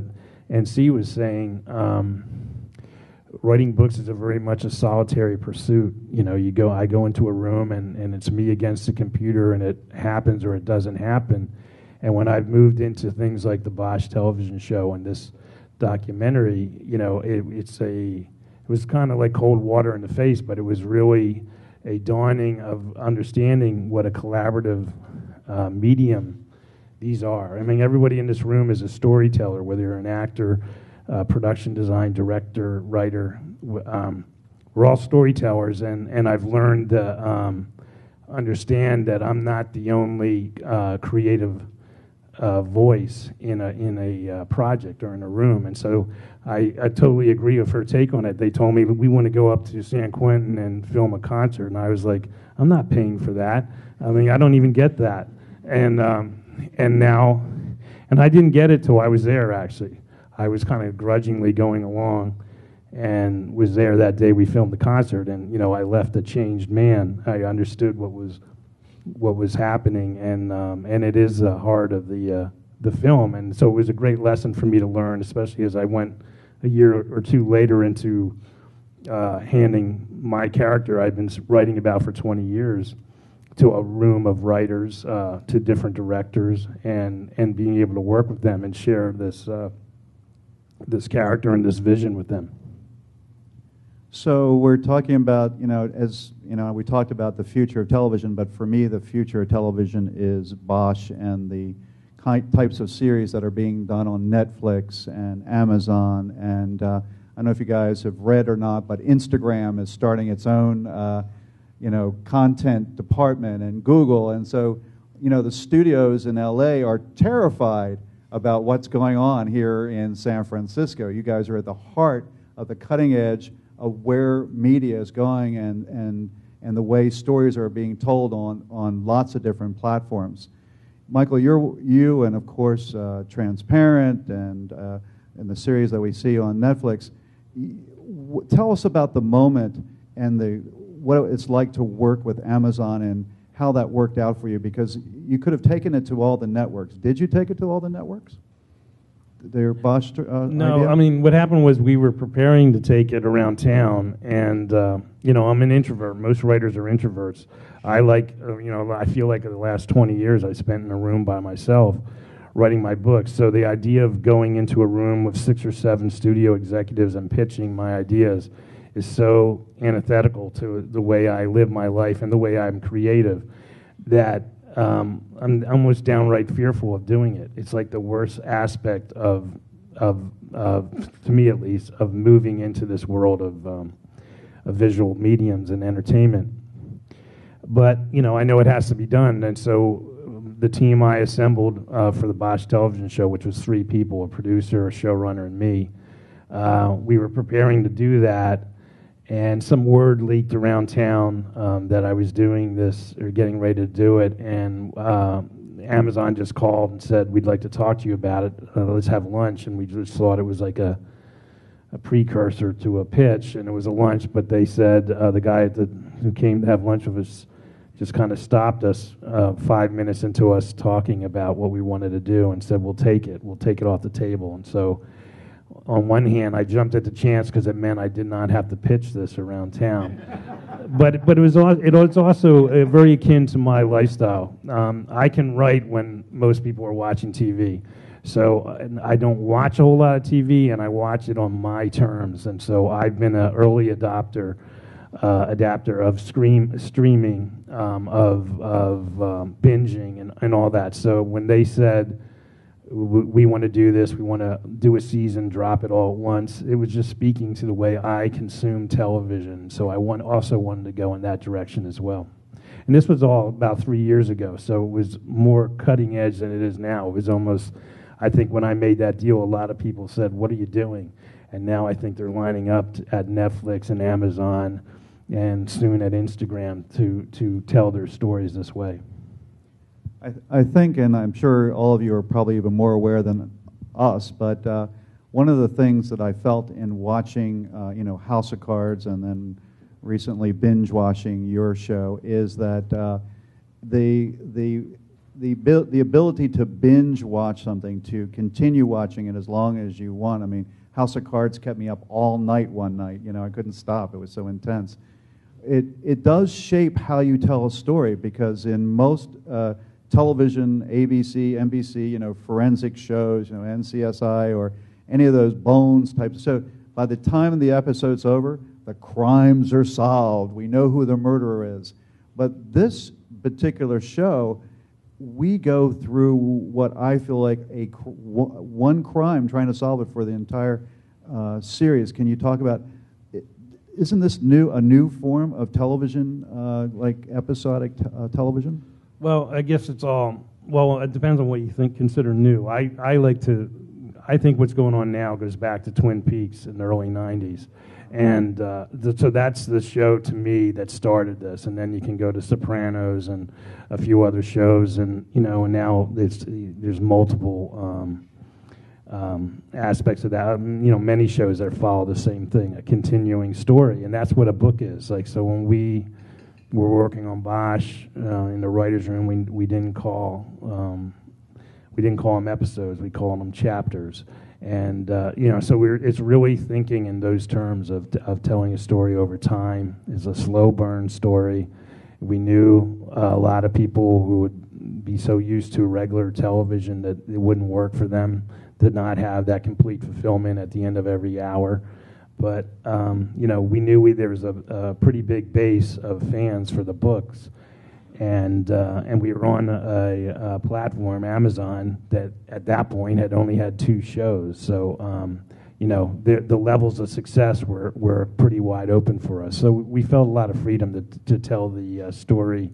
And C was saying, um, writing books is a very much a solitary pursuit. You know, you go, I go into a room and, and it's me against the computer, and it happens or it doesn't happen. And when I've moved into things like the Bosch television show and this documentary, you know, it, it's a, it was kind of like cold water in the face, but it was really a dawning of understanding what a collaborative uh, medium these are. I mean, everybody in this room is a storyteller, whether you're an actor, uh, production design, director, writer. Um, we're all storytellers, and, and I've learned to um, understand that I'm not the only uh, creative uh, voice in a, in a uh, project or in a room. And so I, I totally agree with her take on it. They told me, we want to go up to San Quentin and film a concert, and I was like, I'm not paying for that. I mean, I don't even get that. And um, and now, and I didn't get it till I was there, actually. I was kind of grudgingly going along and was there that day we filmed the concert, and, you know, I left a changed man. I understood what was what was happening, and um, and it is the heart of the uh, the film, and so it was a great lesson for me to learn, especially as I went a year or two later into uh, handing my character I've been writing about for twenty years to a room of writers, uh, to different directors, and and being able to work with them and share this uh, this character and this vision with them. So we're talking about, you know, as you know, we talked about the future of television, but for me, the future of television is Bosch and the types of series that are being done on Netflix and Amazon. And uh, I don't know if you guys have read or not, but Instagram is starting its own uh, you know, content department, and Google. And so, you know, the studios in L A are terrified about what's going on here in San Francisco. You guys are at the heart of the cutting edge of where media is going, and, and, and the way stories are being told on, on lots of different platforms. Michael, you're, you and of course uh, Transparent and, uh, and the series that we see on Netflix, tell us about the moment and the what it's like to work with Amazon and how that worked out for you, because you could have taken it to all the networks. Did you take it to all the networks? Their Bosch uh, No, idea? I mean, what happened was we were preparing to take it around town, and, uh, you know, I'm an introvert. Most writers are introverts. I like, uh, you know, I feel like the last twenty years I spent in a room by myself writing my books. So the idea of going into a room with six or seven studio executives and pitching my ideas is so antithetical to the way I live my life and the way I'm creative that um, I'm almost downright fearful of doing it. It's like the worst aspect of, of, of to me at least, of moving into this world of, um, of visual mediums and entertainment. But, you know, I know it has to be done, and so the team I assembled uh, for the Bosch television show, which was three people, a producer, a showrunner, and me, uh, we were preparing to do that. And some word leaked around town um, that I was doing this or getting ready to do it, and uh, Amazon just called and said, we'd like to talk to you about it. Uh, let's have lunch. And we just thought it was like a, a precursor to a pitch, and it was a lunch, but they said, uh, the guy at the, who came to have lunch with us just kind of stopped us uh, five minutes into us talking about what we wanted to do and said, we'll take it. We'll take it off the table. And so on one hand, I jumped at the chance because it meant I did not have to pitch this around town. but but it was al- it was also uh, very akin to my lifestyle. Um, I can write when most people are watching T V. So uh, I don't watch a whole lot of T V, and I watch it on my terms. And so I've been an early adopter, uh, adapter of scream, streaming, um, of, of um, binging and, and all that. So when they said, we want to do this, we want to do a season, drop it all at once, it was just speaking to the way I consume television. So I want, also wanted to go in that direction as well. And this was all about three years ago, so it was more cutting edge than it is now. It was almost, I think when I made that deal, a lot of people said, what are you doing? And now I think they're lining up to, at Netflix and Amazon and soon at Instagram to, to tell their stories this way. I, I think, and I'm sure all of you are probably even more aware than us, but uh, one of the things that I felt in watching, uh, you know, House of Cards and then recently binge watching your show is that uh, the the the abil- the ability to binge watch something, to continue watching it as long as you want. I mean, House of Cards kept me up all night one night. You know, I couldn't stop. It was so intense. It it does shape how you tell a story, because in most uh, television, A B C, N B C, you know, forensic shows, you know, N C S I or any of those Bones types. So by the time the episode's over, the crimes are solved. We know who the murderer is. But this particular show, we go through what I feel like a cr- one crime, trying to solve it for the entire uh, series. Can you talk about? Isn't this new a new form of television, uh, like episodic t- uh, television? Well, I guess it's all, well, it depends on what you think, consider new. I, I like to, I think what's going on now goes back to Twin Peaks in the early nineties. And uh, th- so that's the show to me that started this. And then you can go to Sopranos and a few other shows. And, you know, and now there's, there's multiple um, um, aspects of that. Um, you know, many shows that follow the same thing, a continuing story. And that's what a book is. Like, so when we were working on Bosch uh, in the writer's room, we, we didn't call, um, we didn't call them episodes, we called them chapters. And, uh, you know, so we're, it's really thinking in those terms of, of telling a story over time. It's a slow burn story. We knew uh, a lot of people who would be so used to regular television that it wouldn't work for them, to not have that complete fulfillment at the end of every hour. But, um, you know, we knew we, there was a, a pretty big base of fans for the books. And uh, and we were on a, a platform, Amazon, that at that point had only had two shows. So, um, you know, the, the levels of success were, were pretty wide open for us. So we felt a lot of freedom to, to tell the uh, story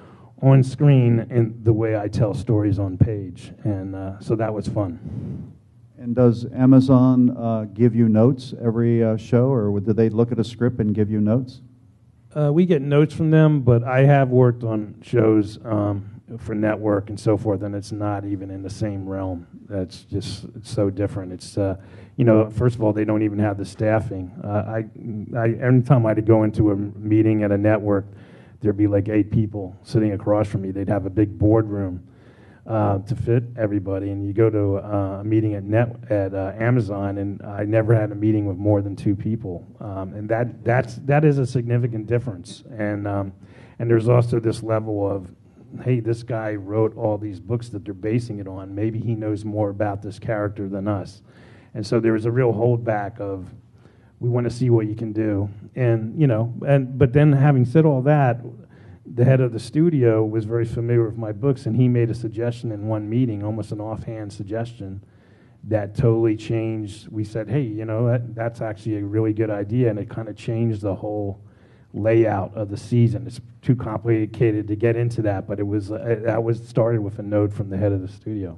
on screen in the way I tell stories on page. And uh, so that was fun. And does Amazon uh, give you notes every uh, show, or do they look at a script and give you notes? Uh, we get notes from them, but I have worked on shows um, for network and so forth, and it's not even in the same realm. That's just it's so different. It's, uh, you know, first of all, they don't even have the staffing. Uh, I, I, every time I had to go into a meeting at a network, there'd be like eight people sitting across from me. They'd have a big boardroom uh, to fit everybody, and you go to uh, a meeting at net at uh, Amazon, and I never had a meeting with more than two people, um, and that that's that is a significant difference. And um, and there's also this level of, hey, this guy wrote all these books that they're basing it on. Maybe he knows more about this character than us, and so there was a real holdback of, we want to see what you can do, and you know, and but then having said all that, the head of the studio was very familiar with my books, and he made a suggestion in one meeting, almost an offhand suggestion, that totally changed. We said, hey, you know, that, that's actually a really good idea, and it kind of changed the whole layout of the season. It's too complicated to get into that, but it was uh, that was started with a note from the head of the studio.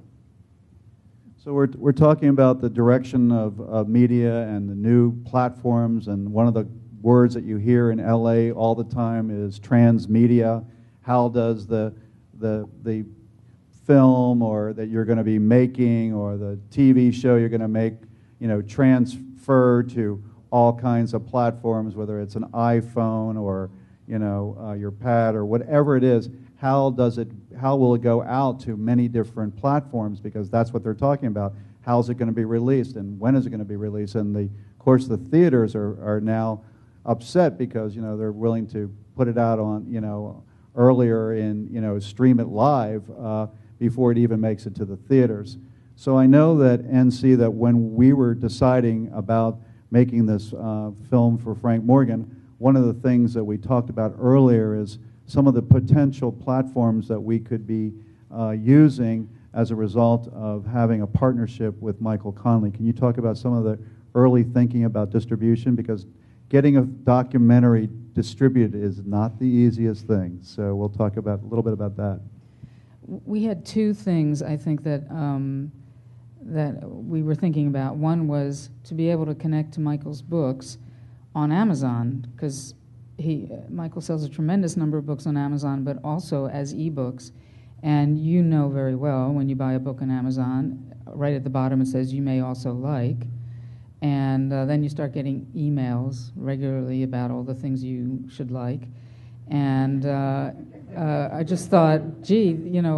So we're we're talking about the direction of, of media and the new platforms, and one of the words that you hear in L A all the time is transmedia. How does the the the film or that you're going to be making, or the T V show you're going to make, you know, transfer to all kinds of platforms, whether it's an iPhone or, you know, uh, your pad or whatever it is? How does it? How will it go out to many different platforms? Because that's what they're talking about. How's it going to be released, and when is it going to be released? And the, of course, the theaters are are now upset because, you know, they're willing to put it out on, you know, earlier in, you know, stream it live uh, before it even makes it to the theaters. So I know that N C, that when we were deciding about making this uh, film for Frank Morgan, one of the things that we talked about earlier is some of the potential platforms that we could be uh, using as a result of having a partnership with Michael Connelly. Can you talk about some of the early thinking about distribution? Because getting a documentary distributed is not the easiest thing. So we'll talk about a little bit about that. We had two things, I think, that um, that we were thinking about. One was to be able to connect to Michael's books on Amazon, because he uh, Michael sells a tremendous number of books on Amazon, but also as ebooks. And you know very well, when you buy a book on Amazon, right at the bottom it says, you may also like. And uh, then you start getting emails regularly about all the things you should like. And uh, uh, I just thought, gee, you know,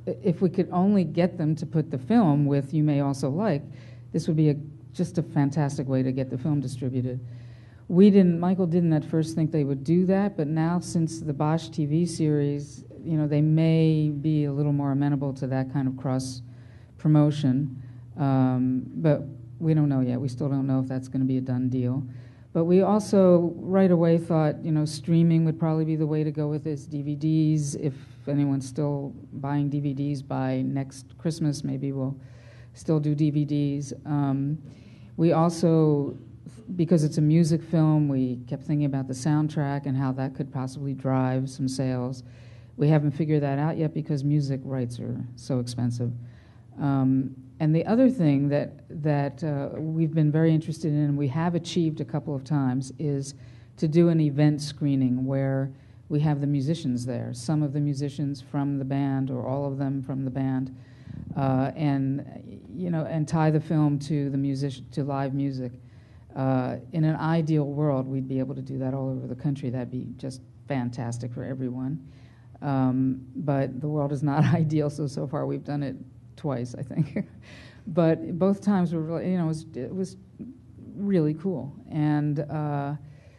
if we could only get them to put the film with You May Also Like, this would be a, just a fantastic way to get the film distributed. We didn't, Michael didn't at first think they would do that, but now since the Bosch T V series, you know, they may be a little more amenable to that kind of cross promotion. Um, but we don't know yet. We still don't know if that's going to be a done deal. But we also right away thought, you know, streaming would probably be the way to go with this. D V Ds, if anyone's still buying D V Ds by next Christmas, maybe we'll still do D V Ds. Um, we also, because it's a music film, we kept thinking about the soundtrack and how that could possibly drive some sales. We haven't figured that out yet because music rights are so expensive. Um, and the other thing that that uh, we've been very interested in, and we have achieved a couple of times, is to do an event screening where we have the musicians there, some of the musicians from the band or all of them from the band, uh, and you know, and tie the film to the music to live music. Uh, in an ideal world, we'd be able to do that all over the country. That'd be just fantastic for everyone. Um, but the world is not ideal, so so far we've done it twice, I think. But both times were really, you know, it was, it was really cool. And uh,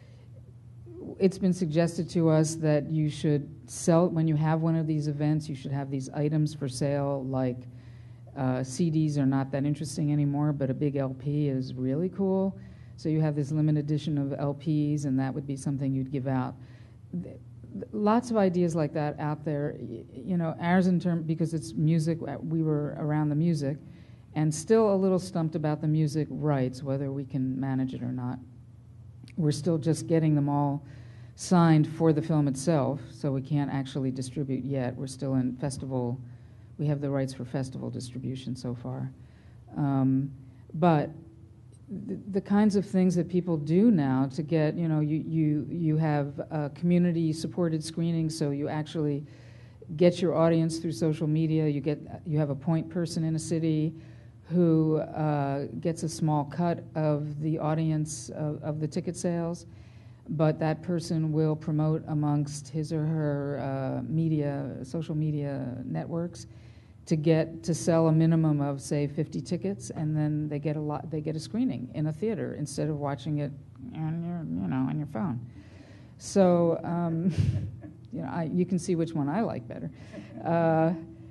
it's been suggested to us that you should sell, when you have one of these events, you should have these items for sale, like uh, C Ds are not that interesting anymore, but a big L P is really cool. So you have this limited edition of L Ps, and that would be something you'd give out. Lots of ideas like that out there. You know, ours in term, because it's music, we were around the music, and still a little stumped about the music rights, whether we can manage it or not. We're still just getting them all signed for the film itself, so we can't actually distribute yet. We're still in festival, we have the rights for festival distribution so far. Um, but The, the kinds of things that people do now to get, you know, you, you, you have uh, community-supported screenings, so you actually get your audience through social media. You get, you have a point person in a city who uh, gets a small cut of the audience of, of the ticket sales, but that person will promote amongst his or her uh, media, social media networks, to get to sell a minimum of, say, fifty tickets, and then they get a lot. They get a screening in a theater instead of watching it on your, you know, on your phone. So, um, you know, I, you can see which one I like better. Uh,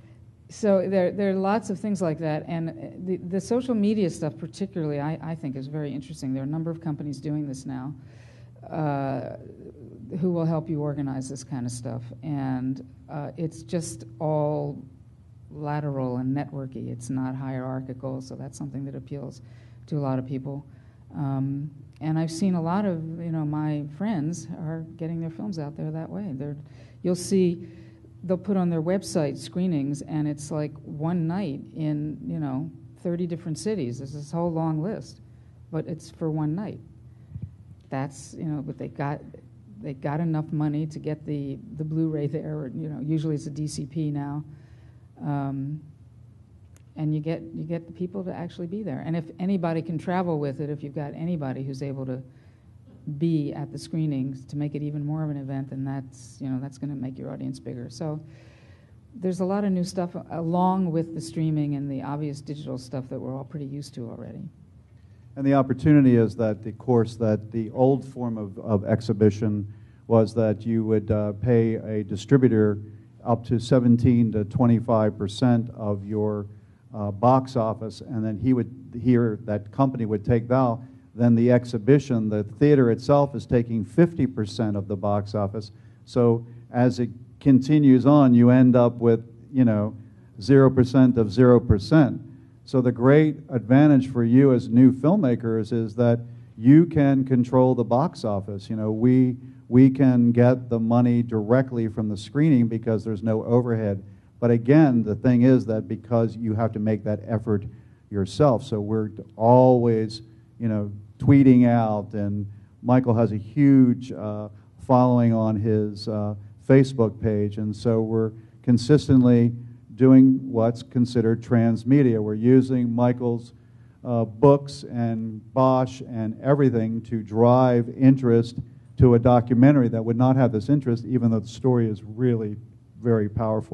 so there, there are lots of things like that, and the, the social media stuff, particularly, I, I think is very interesting. There are a number of companies doing this now, uh, who will help you organize this kind of stuff, and uh, it's just all lateral and networky. It's not hierarchical, so that's something that appeals to a lot of people. Um, and I've seen a lot of, you know, my friends are getting their films out there that way. They're, you'll see, they'll put on their website screenings, and it's like one night in, you know, thirty different cities. There's this whole long list, but it's for one night. That's, you know, but they got they got enough money to get the the Blu-ray there. You know, usually it's a D C P now. Um, and you get you get the people to actually be there. And if anybody can travel with it, if you've got anybody who's able to be at the screenings to make it even more of an event, then that's, you know, that's going to make your audience bigger. So there's a lot of new stuff along with the streaming and the obvious digital stuff that we're all pretty used to already. And the opportunity is that, of course, that the old form of, of exhibition was that you would uh, pay a distributor up to seventeen to twenty-five percent of your uh, box office, and then he would, here, that company would take that. Then the exhibition, the theater itself is taking fifty percent of the box office. So as it continues on, you end up with, you know, zero percent of zero percent. So the great advantage for you as new filmmakers is that you can control the box office. You know, we we can get the money directly from the screening because there's no overhead. But again, the thing is that because you have to make that effort yourself, so we're always, you know, tweeting out, and Michael has a huge uh, following on his uh, Facebook page, and so we're consistently doing what's considered transmedia. We're using Michael's uh, books and Bosch and everything to drive interest to a documentary that would not have this interest, even though the story is really very powerful.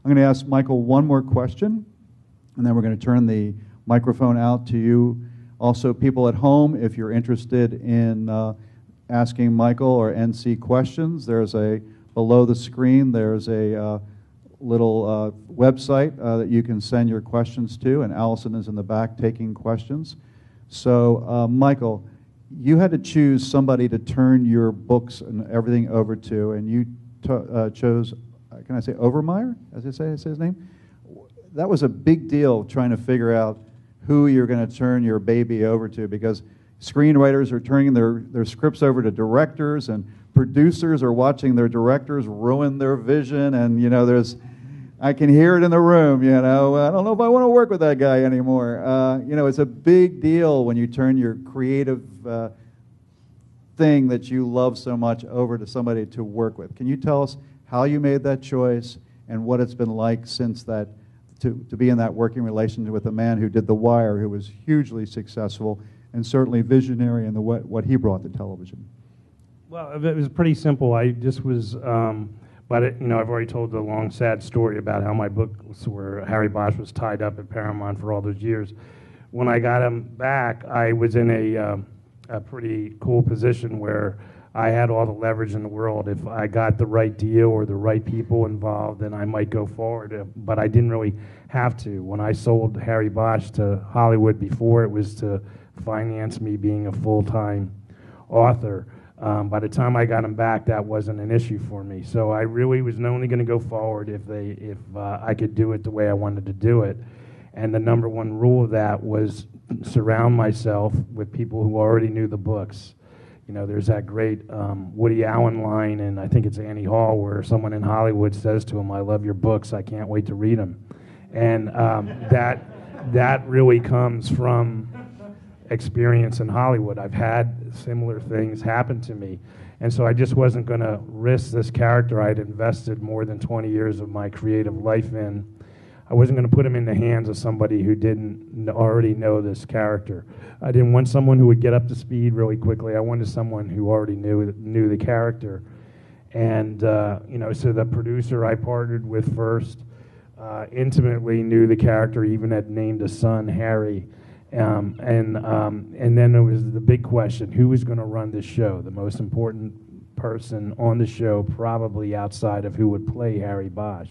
I'm going to ask Michael one more question, and then we're going to turn the microphone out to you. Also, people at home, if you're interested in uh, asking Michael or N C questions, there's a, below the screen, there's a uh, little uh, website uh, that you can send your questions to, and Allison is in the back taking questions. So, uh, Michael, you had to choose somebody to turn your books and everything over to, and you to, uh, chose, can I say Overmyer, as I say, say his name? That was a big deal trying to figure out who you're going to turn your baby over to, because screenwriters are turning their, their scripts over to directors, and producers are watching their directors ruin their vision, and, you know, there's, I can hear it in the room, you know, I don't know if I want to work with that guy anymore. Uh, you know, it's a big deal when you turn your creative uh, thing that you love so much over to somebody to work with. Can you tell us how you made that choice and what it's been like since that, to, to be in that working relationship with a man who did The Wire, who was hugely successful and certainly visionary in the what, what he brought to television? Well, it was pretty simple. I just was, um, but it, you know, I've already told the long, sad story about how my books were, Harry Bosch was tied up at Paramount for all those years. When I got him back, I was in a, uh, a pretty cool position where I had all the leverage in the world. If I got the right deal or the right people involved, then I might go forward. But I didn't really have to. When I sold Harry Bosch to Hollywood before, it was to finance me being a full-time author. Um, by the time I got him back, that wasn't an issue for me. So I really was only going to go forward if they, if uh, I could do it the way I wanted to do it. And the number one rule of that was surround myself with people who already knew the books. You know, there's that great um, Woody Allen line, and I think it's Annie Hall, where someone in Hollywood says to him, "I love your books, I can't wait to read them." And um, that, that really comes from experience in Hollywood. I've had similar things happen to me. And so I just wasn't going to risk this character I'd invested more than twenty years of my creative life in. I wasn't going to put him in the hands of somebody who didn't already know this character. I didn't want someone who would get up to speed really quickly. I wanted someone who already knew knew the character. And, uh, you know, so the producer I partnered with first uh, intimately knew the character, even had named a son Harry. Um, and, um, and then there was the big question, who was going to run this show? The most important person on the show, probably outside of who would play Harry Bosch.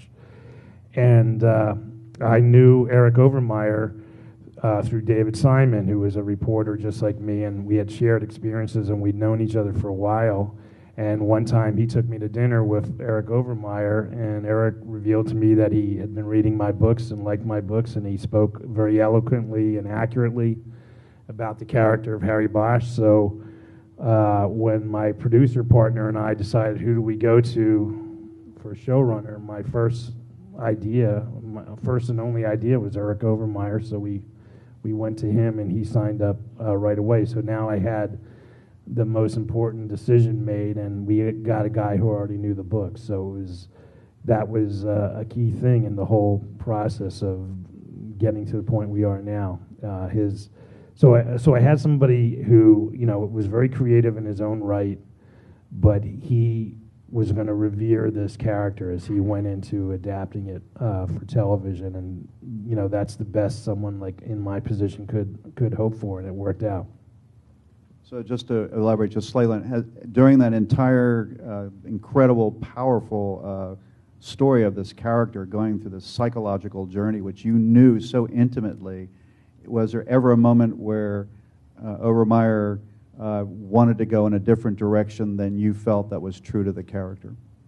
And uh, I knew Eric Overmyer uh, through David Simon, who was a reporter just like me, and we had shared experiences, and we'd known each other for a while. And one time he took me to dinner with Eric Overmyer, and Eric revealed to me that he had been reading my books and liked my books, and he spoke very eloquently and accurately about the character of Harry Bosch. So uh, when my producer partner and I decided who do we go to for a showrunner, my first idea, my first and only idea was Eric Overmyer, so we we went to him and he signed up uh, right away. So now I had the most important decision made, and we got a guy who already knew the book. So it was that was uh, a key thing in the whole process of getting to the point we are now. Uh, his so I, so I had somebody who, you know, was very creative in his own right, but he was going to revere this character as he went into adapting it uh, for television, and you know that's the best someone like in my position could could hope for, and it worked out. So just to elaborate just slightly, has, during that entire uh, incredible, powerful uh, story of this character going through this psychological journey, which you knew so intimately, was there ever a moment where uh, Overmyer Uh, wanted to go in a different direction than you felt that was true to the character?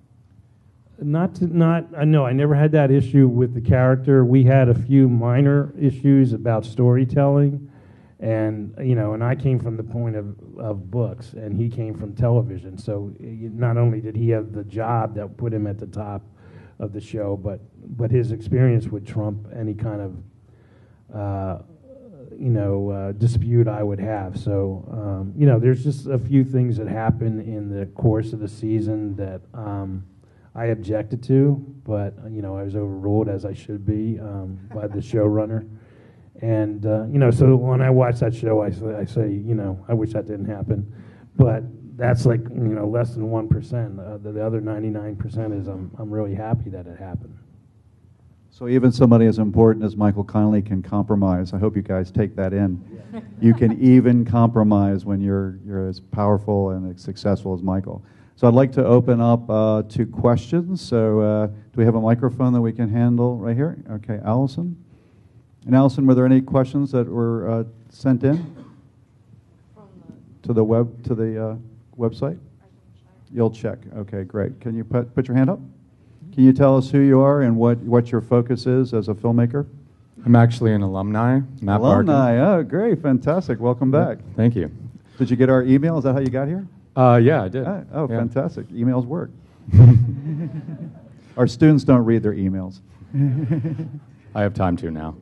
Not to, not, uh, no, I never had that issue with the character. We had a few minor issues about storytelling, and, you know, and I came from the point of, of books, and he came from television, so not only did he have the job that put him at the top of the show, but, but his experience would trump any kind of uh, you know, uh, dispute I would have. So, um, you know, there's just a few things that happen in the course of the season that um, I objected to, but, you know, I was overruled, as I should be, um, by the showrunner. And, uh, you know, so when I watch that show, I say, I say, you know, I wish that didn't happen. But that's like, you know, less than one percent. Uh, the, the other ninety-nine percent is I'm, I'm really happy that it happened. So even somebody as important as Michael Connelly can compromise. I hope you guys take that in. You can even compromise when you're you're as powerful and as successful as Michael. So I'd like to open up uh, to questions. So uh, do we have a microphone that we can handle right here? Okay, Allison. And Allison, were there any questions that were uh, sent in From the to the web to the uh, website? You'll check. Okay, great. Can you put put your hand up? Can you tell us who you are and what, what your focus is as a filmmaker? I'm actually an alumni. Matt Alumni. Barkin. Oh, great. Fantastic. Welcome back. Thank you. Did you get our email? Is that how you got here? Uh, yeah, I did. Ah, oh, Yeah. fantastic. Emails work. Our students don't read their emails. I have time to now.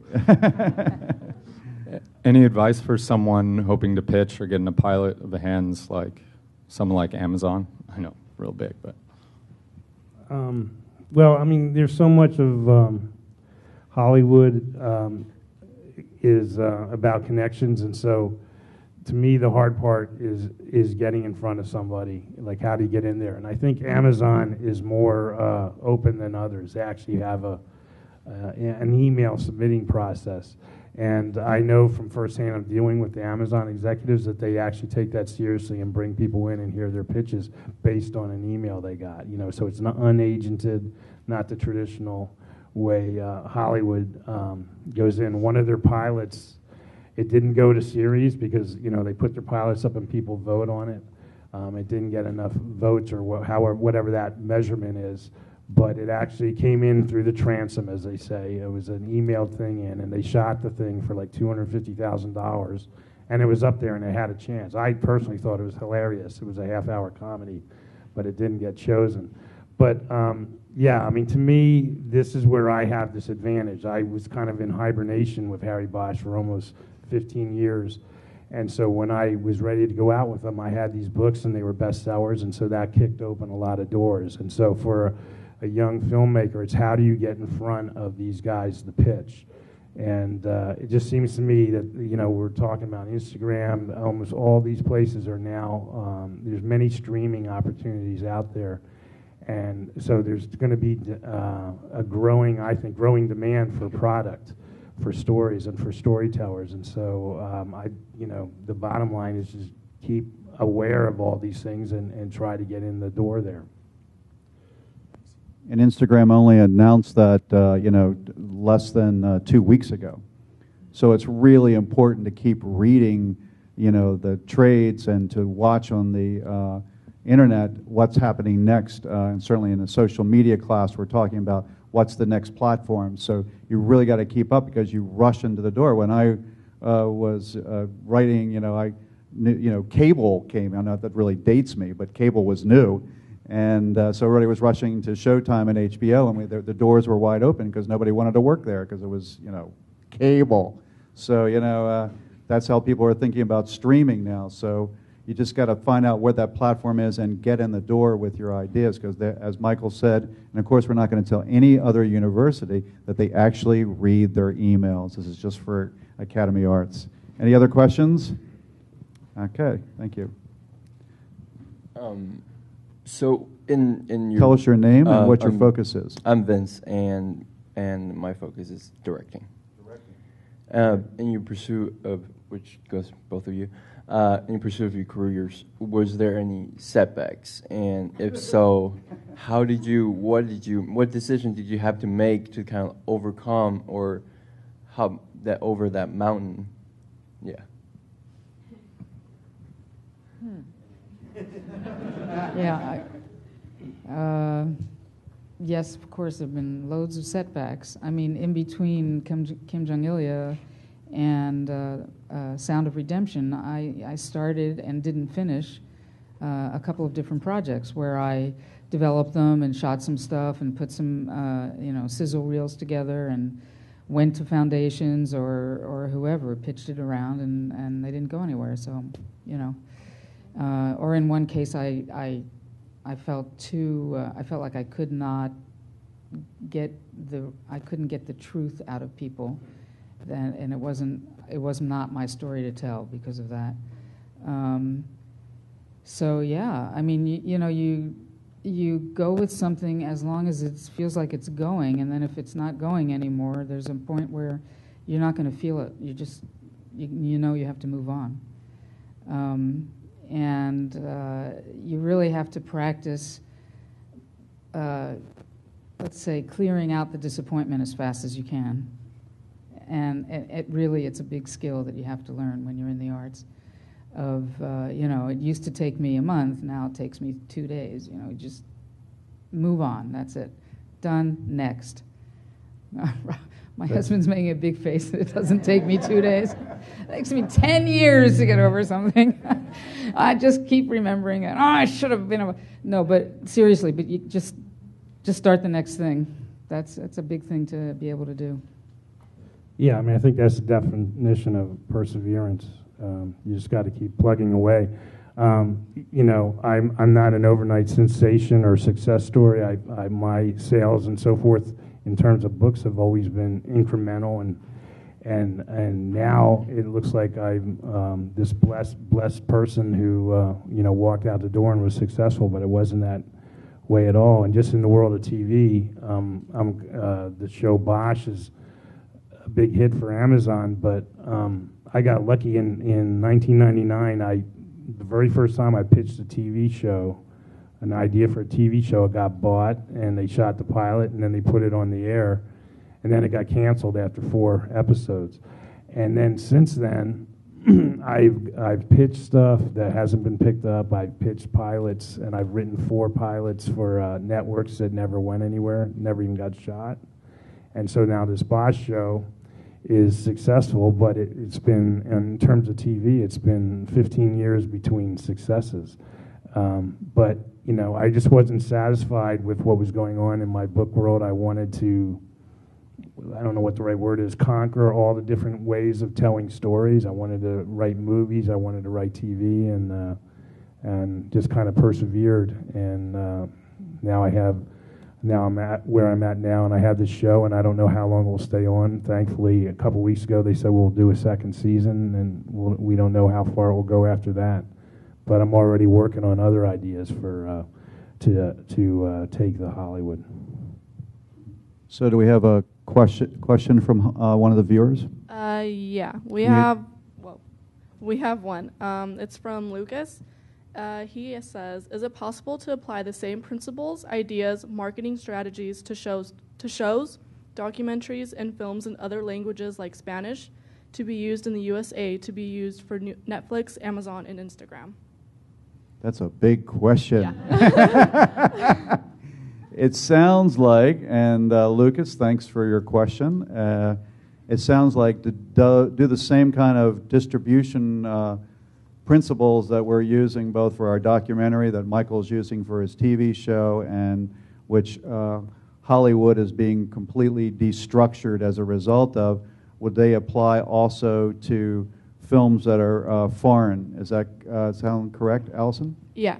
Any advice for someone hoping to pitch or get in a pilot of the hands like someone like Amazon? I know, real big, but. Um, well, I mean, there's so much of um, Hollywood um, is uh, about connections, and so to me, the hard part is is getting in front of somebody. Like, how do you get in there? And I think Amazon is more uh, open than others. They actually have a uh, an email submitting process. And I know from firsthand of dealing with the Amazon executives that they actually take that seriously and bring people in and hear their pitches based on an email they got. You know, so it's not unagented, not the traditional way uh, Hollywood um, goes in. One of their pilots, it didn't go to series because, you know, they put their pilots up and people vote on it. Um, it didn't get enough votes or wh however, whatever that measurement is. But it actually came in through the transom, as they say. It was an emailed thing in, and they shot the thing for like two hundred fifty thousand dollars, and it was up there, and they had a chance. I personally thought it was hilarious. It was a half-hour comedy, but it didn't get chosen. But um, yeah, I mean, to me, this is where I have this advantage. I was kind of in hibernation with Harry Bosch for almost fifteen years, and so when I was ready to go out with them, I had these books, and they were bestsellers, and so that kicked open a lot of doors. And so for a young filmmaker, it's how do you get in front of these guys to pitch? And uh, it just seems to me that, you know, we're talking about Instagram, almost all these places are now, um, there's many streaming opportunities out there. And so there's going to be uh, a growing, I think, growing demand for product, for stories and for storytellers. And so, um, I, you know, the bottom line is just keep aware of all these things and, and try to get in the door there. And Instagram only announced that, uh, you know, less than uh, two weeks ago. So it's really important to keep reading, you know, the trades and to watch on the uh, internet what's happening next. Uh, and certainly in the social media class, we're talking about what's the next platform. So you really got to keep up because you rush into the door. When I uh, was uh, writing, you know, I, knew, you know, cable came. I know that really dates me, but cable was new. And uh, so everybody was rushing to Showtime and H B O, and we, the, the doors were wide open because nobody wanted to work there because it was, you know, cable. So, you know, uh, that's how people are thinking about streaming now. So you just got to find out where that platform is and get in the door with your ideas because, as Michael said, and of course we're not going to tell any other university that they actually read their emails. This is just for Academy Arts. Any other questions? Okay, thank you. Um, So in in your Tell us your name and uh, what your I'm, focus is. I'm Vince, and and my focus is directing. Directing. Uh, in your pursuit of, which goes both of you, uh, in your pursuit of your careers, was there any setbacks? And if so, how did you? What did you? What decision did you have to make to kind of overcome or how that over that mountain? Yeah. Hmm. Yeah. I, uh, yes, of course, there have been loads of setbacks. I mean, in between Kim, Kim Jong-il and uh, uh, Sound of Redemption, I, I started and didn't finish uh, a couple of different projects where I developed them and shot some stuff and put some, uh, you know, sizzle reels together and went to foundations or, or whoever, pitched it around, and, and they didn't go anywhere. So, you know. Uh, or in one case, I, I, I felt too, uh, I felt like I could not get the, I couldn't get the truth out of people, and, and it wasn't, it was not my story to tell because of that. Um, so yeah, I mean, you, you know, you, you go with something as long as it feels like it's going, and then if it's not going anymore, there's a point where you're not going to feel it. You just, you, you know you have to move on. Um, and uh, you really have to practice, uh, let's say, clearing out the disappointment as fast as you can. And it, it really, it's a big skill that you have to learn when you're in the arts. Of, uh, you know, it used to take me a month, now it takes me two days. You know, just move on, that's it. Done, next. My husband's making a big face that it doesn't take me two days. It takes me ten years to get over something. I just keep remembering it. Oh, I should have been able. No, but seriously, but you just just start the next thing. That's that's a big thing to be able to do. Yeah, I mean, I think that's the definition of perseverance. Um, you just got to keep plugging away. Um, you know, I'm I'm not an overnight sensation or success story. I, I my sales and so forth in terms of books have always been incremental, and and and now it looks like I'm um, this blessed blessed person who uh, you know walked out the door and was successful, but it wasn't that way at all. And just in the world of T V, um, I'm uh, the show Bosch is a big hit for Amazon, but um, I got lucky in, in nineteen ninety-nine. I the very first time I pitched a T V show, an idea for a T V show, it got bought, and they shot the pilot, and then they put it on the air, and then it got canceled after four episodes. And then since then, I've I've pitched stuff that hasn't been picked up. I've pitched pilots, and I've written four pilots for uh, networks that never went anywhere, never even got shot. And so now this Bosch show is successful, but it, it's been, in terms of T V, it's been fifteen years between successes. Um, but, you know, I just wasn't satisfied with what was going on in my book world. I wanted to, I don't know what the right word is, conquer all the different ways of telling stories. I wanted to write movies, I wanted to write T V, and, uh, and just kind of persevered. And uh, now I have Now I'm at where I'm at now, and I have this show, and I don't know how long we'll stay on. Thankfully, a couple weeks ago, they said we'll do a second season, and we'll, we don't know how far it will go after that. But I'm already working on other ideas for uh, to uh, to uh, take the Hollywood. So do we have a question question from uh, one of the viewers? Uh, yeah, we You- have. Well, we have one. Um, it's from Lucas. Uh, he says, "Is it possible to apply the same principles, ideas, marketing strategies to shows, to shows, documentaries, and films in other languages like Spanish, to be used in the U S A, to be used for new Netflix, Amazon, and Instagram?" That's a big question. Yeah. It sounds like, and uh, Lucas, thanks for your question. Uh, it sounds like to do, do the same kind of distribution uh, principles that we're using both for our documentary that Michael's using for his T V show, and which uh, Hollywood is being completely destructured as a result of. Would they apply also to films that are uh, foreign? Is that uh, sound correct, Allison? Yeah.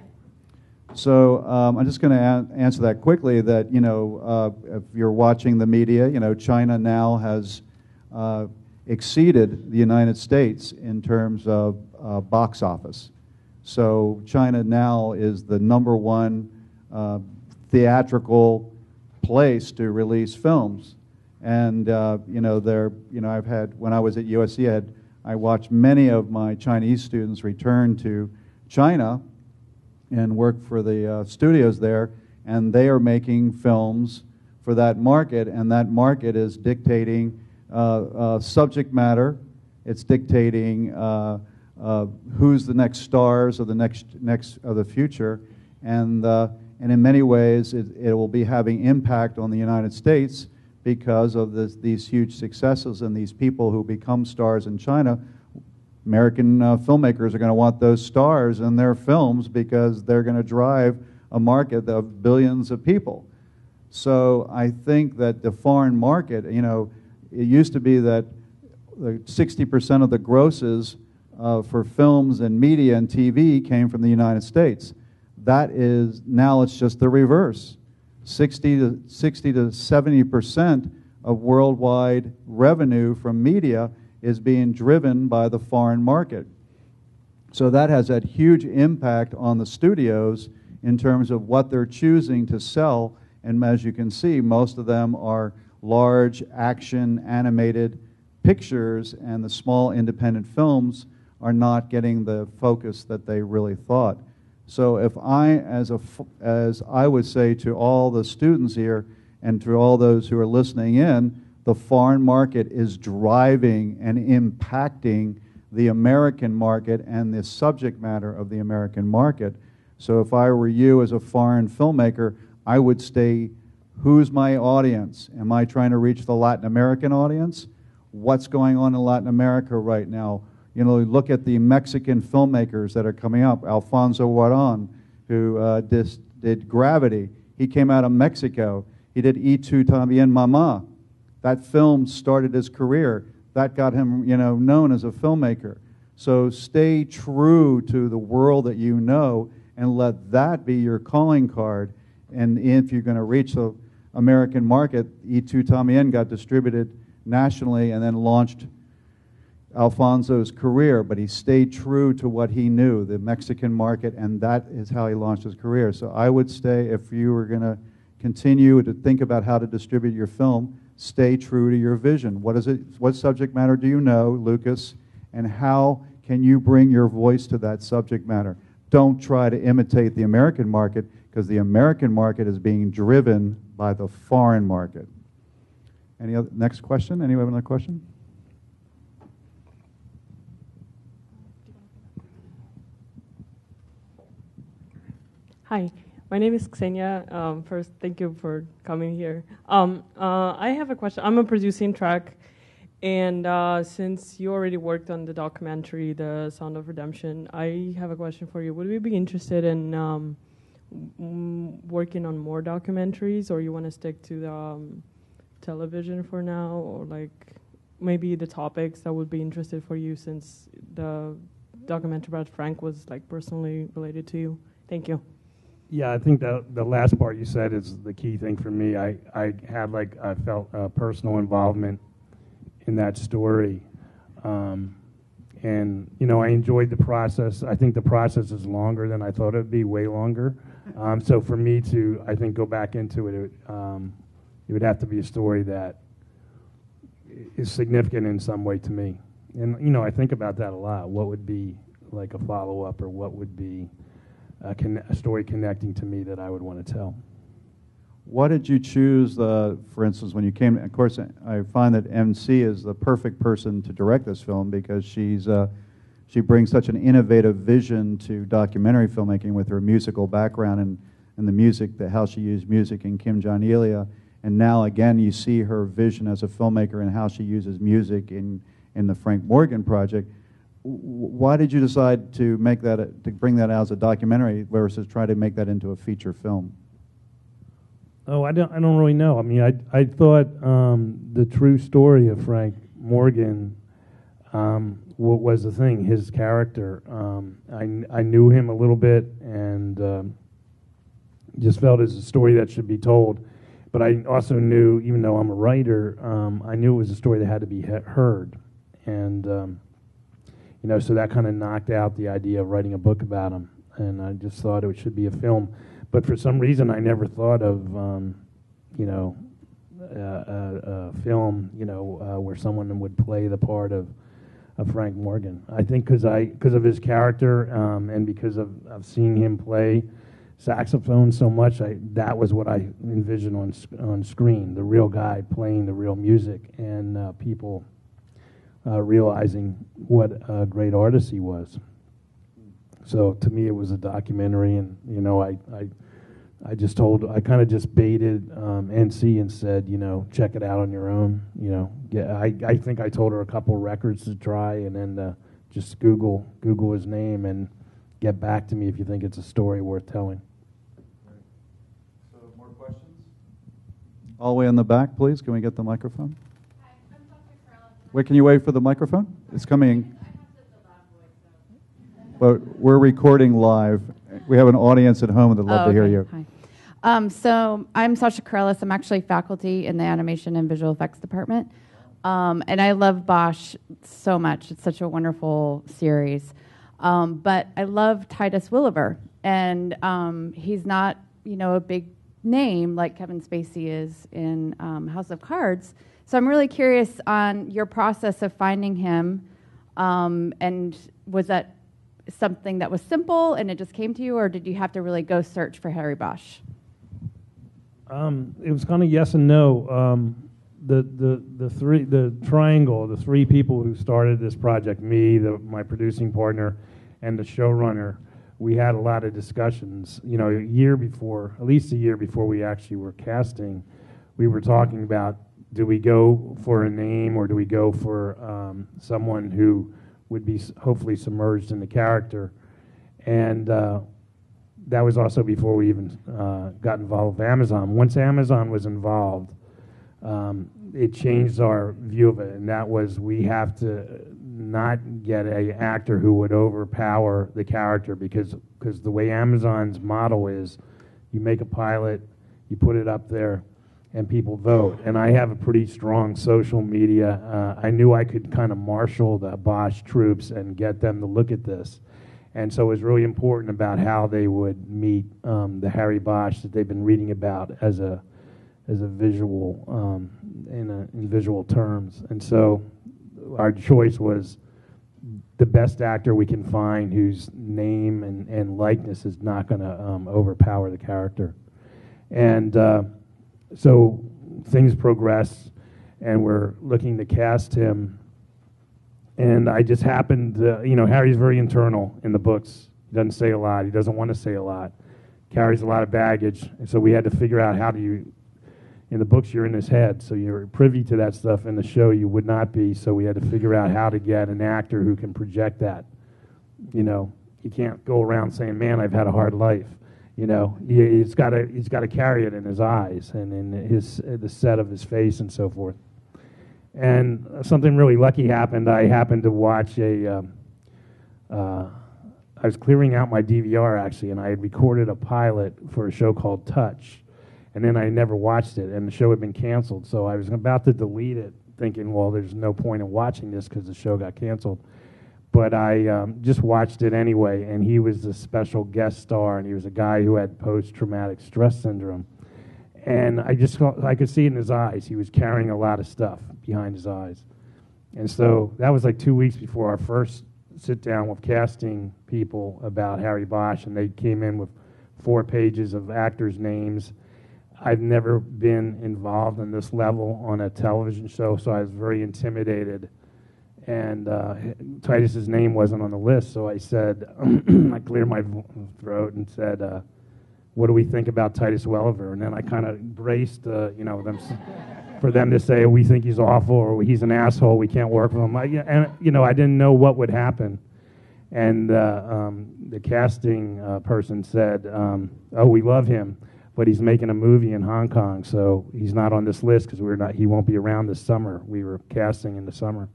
So um, I'm just going to answer that quickly. That you know, uh, if you're watching the media, you know, China now has uh, exceeded the United States in terms of uh, box office. So China now is the number one uh, theatrical place to release films. And uh, you know, there, you know, I've had, when I was at U S C, I, had, I watched many of my Chinese students return to China and work for the uh, studios there, and they are making films for that market, and that market is dictating uh, uh, subject matter. It's dictating uh, uh, who's the next stars of the next next of the future, and uh, and in many ways it, it will be having impact on the United States because of this, these huge successes and these people who become stars in China. American uh, filmmakers are going to want those stars in their films because they're going to drive a market of billions of people. So I think that the foreign market, you know, it used to be that sixty percent of the grosses uh, for films and media and T V came from the United States. That is, now it's just the reverse. sixty to seventy percent of worldwide revenue from media is being driven by the foreign market. So that has had huge impact on the studios in terms of what they're choosing to sell. And as you can see, most of them are large action animated pictures, and the small independent films are not getting the focus that they really thought. So if I, as a, as I would say to all the students here and to all those who are listening in, the foreign market is driving and impacting the American market and the subject matter of the American market. So if I were you as a foreign filmmaker, I would stay, who's my audience? Am I trying to reach the Latin American audience? What's going on in Latin America right now? You know, look at the Mexican filmmakers that are coming up. Alfonso Cuarón, who uh, dis, did Gravity. He came out of Mexico. He did Y Tu También Mamá. That film started his career. That got him, you know, known as a filmmaker. So stay true to the world that you know and let that be your calling card. And if you're going to reach the American market, Y Tu También got distributed nationally and then launched Alfonso's career, but he stayed true to what he knew, the Mexican market, and that is how he launched his career. So I would stay, if you were going to continue to think about how to distribute your film, stay true to your vision. What is it? What subject matter do you know, Lucas, and how can you bring your voice to that subject matter? Don't try to imitate the American market, because the American market is being driven by the foreign market. Any other, next question? Anyone have another question? Hi, my name is Xenia. Um, first, thank you for coming here. Um, uh, I have a question. I'm a producing track, and uh, since you already worked on the documentary, The Sound of Redemption, I have a question for you. Would you be interested in um, m- working on more documentaries, or you want to stick to the um, television for now, or like maybe the topics that would be interested for you, since the documentary about Frank was like personally related to you? Thank you. Yeah, I think the the last part you said is the key thing for me. I, I had like, I felt uh, personal involvement in that story. Um, and, you know, I enjoyed the process. I think the process is longer than I thought it would be, way longer. Um, so for me to, I think, go back into it, it, um, it would have to be a story that is significant in some way to me. And, you know, I think about that a lot. What would be like a follow-up, or what would be A, con- a story connecting to me that I would want to tell. What did you choose, uh, for instance, when you came? Of course, I find that M C is the perfect person to direct this film, because she's uh, she brings such an innovative vision to documentary filmmaking with her musical background and, and the music, that how she used music in Kim Jong-ilia. And now, again, you see her vision as a filmmaker and how she uses music in, in the Frank Morgan project. Why did you decide to make that a, to bring that out as a documentary versus try to make that into a feature film? Oh, I don't. I don't really know. I mean, I I thought um, the true story of Frank Morgan um, what was the thing. His character. Um, I I knew him a little bit, and um, just felt it's a story that should be told. But I also knew, even though I'm a writer, um, I knew it was a story that had to be he- heard, and. Um, You know, so that kind of knocked out the idea of writing a book about him, and I just thought it should be a film. But for some reason, I never thought of, um, you know, a, a, a film, you know, uh, where someone would play the part of, of Frank Morgan. I think because I because of his character, um, and because of, of seeing him play saxophone so much, I that was what I envisioned on on screen, the real guy playing the real music, and uh, people. Uh, realizing what a great artist he was. So to me, it was a documentary, and you know, I I, I just told, I kind of just baited um, N C and said, you know, check it out on your own. You know, get, I I think I told her a couple records to try, and then uh, just Google Google his name and get back to me if you think it's a story worth telling. So more questions? All the way in the back, please. Can we get the microphone? Wait, can you wait for the microphone? It's coming. But we're recording live. We have an audience at home that'd love oh, to hear okay. you. Hi. Um, so I'm Sasha Corellis. I'm actually faculty in the Animation and Visual Effects Department. Um, and I love Bosch so much. It's such a wonderful series. Um, but I love Titus Welliver. and um, he's not, you know, a big name like Kevin Spacey is in um, House of Cards. So I'm really curious on your process of finding him, um, and was that something that was simple and it just came to you, or did you have to really go search for Harry Bosch? Um, it was kind of yes and no. Um, the the the three the triangle, the three people who started this project, me, the, my producing partner, and the showrunner, we had a lot of discussions. You know, a year before, at least a year before we actually were casting, we were talking about, do we go for a name or do we go for um, someone who would be hopefully submerged in the character? And uh, that was also before we even uh, got involved with Amazon. Once Amazon was involved, um, it changed our view of it, and that was we have to not get a actor who would overpower the character, because because the way Amazon's model is, you make a pilot, you put it up there, and people vote. And I have a pretty strong social media. Uh, I knew I could kind of marshal the Bosch troops and get them to look at this. And so it was really important about how they would meet um, the Harry Bosch that they've been reading about as a as a visual, um, in, a, in visual terms. And so our choice was the best actor we can find whose name and, and likeness is not going to um, overpower the character. And uh, so things progress, and we're looking to cast him. And I just happened to, you know, Harry's very internal in the books. He doesn't say a lot. He doesn't want to say a lot. Carries a lot of baggage. And so we had to figure out how do you, in the books you're in his head, so you're privy to that stuff. In the show you would not be, so we had to figure out how to get an actor who can project that. You know, you can't go around saying, man, I've had a hard life. You know, he, he's got to he's got to carry it in his eyes and in his the set of his face and so forth. And something really lucky happened. I happened to watch a, um, uh, I was clearing out my D V R actually, and I had recorded a pilot for a show called Touch. And then I never watched it, and the show had been canceled. So I was about to delete it, thinking, well, there's no point in watching this because the show got canceled. But I um, just watched it anyway, and he was a special guest star, and he was a guy who had post-traumatic stress syndrome. And I just I could see it in his eyes. He was carrying a lot of stuff behind his eyes. And so that was like two weeks before our first sit-down with casting people about Harry Bosch, and they came in with four pages of actors' names. I've never been involved in this level on a television show, so I was very intimidated. And uh, Titus's name wasn't on the list, so I said, I cleared my throat and said, uh, what do we think about Titus Welliver? And then I kind of braced, uh, you know, them for them to say, we think he's awful, or he's an asshole, we can't work with him. I, and, you know, I didn't know what would happen. And uh, um, the casting uh, person said, um, oh, we love him, but he's making a movie in Hong Kong, so he's not on this list because we're not. He won't be around this summer. We were casting in the summer.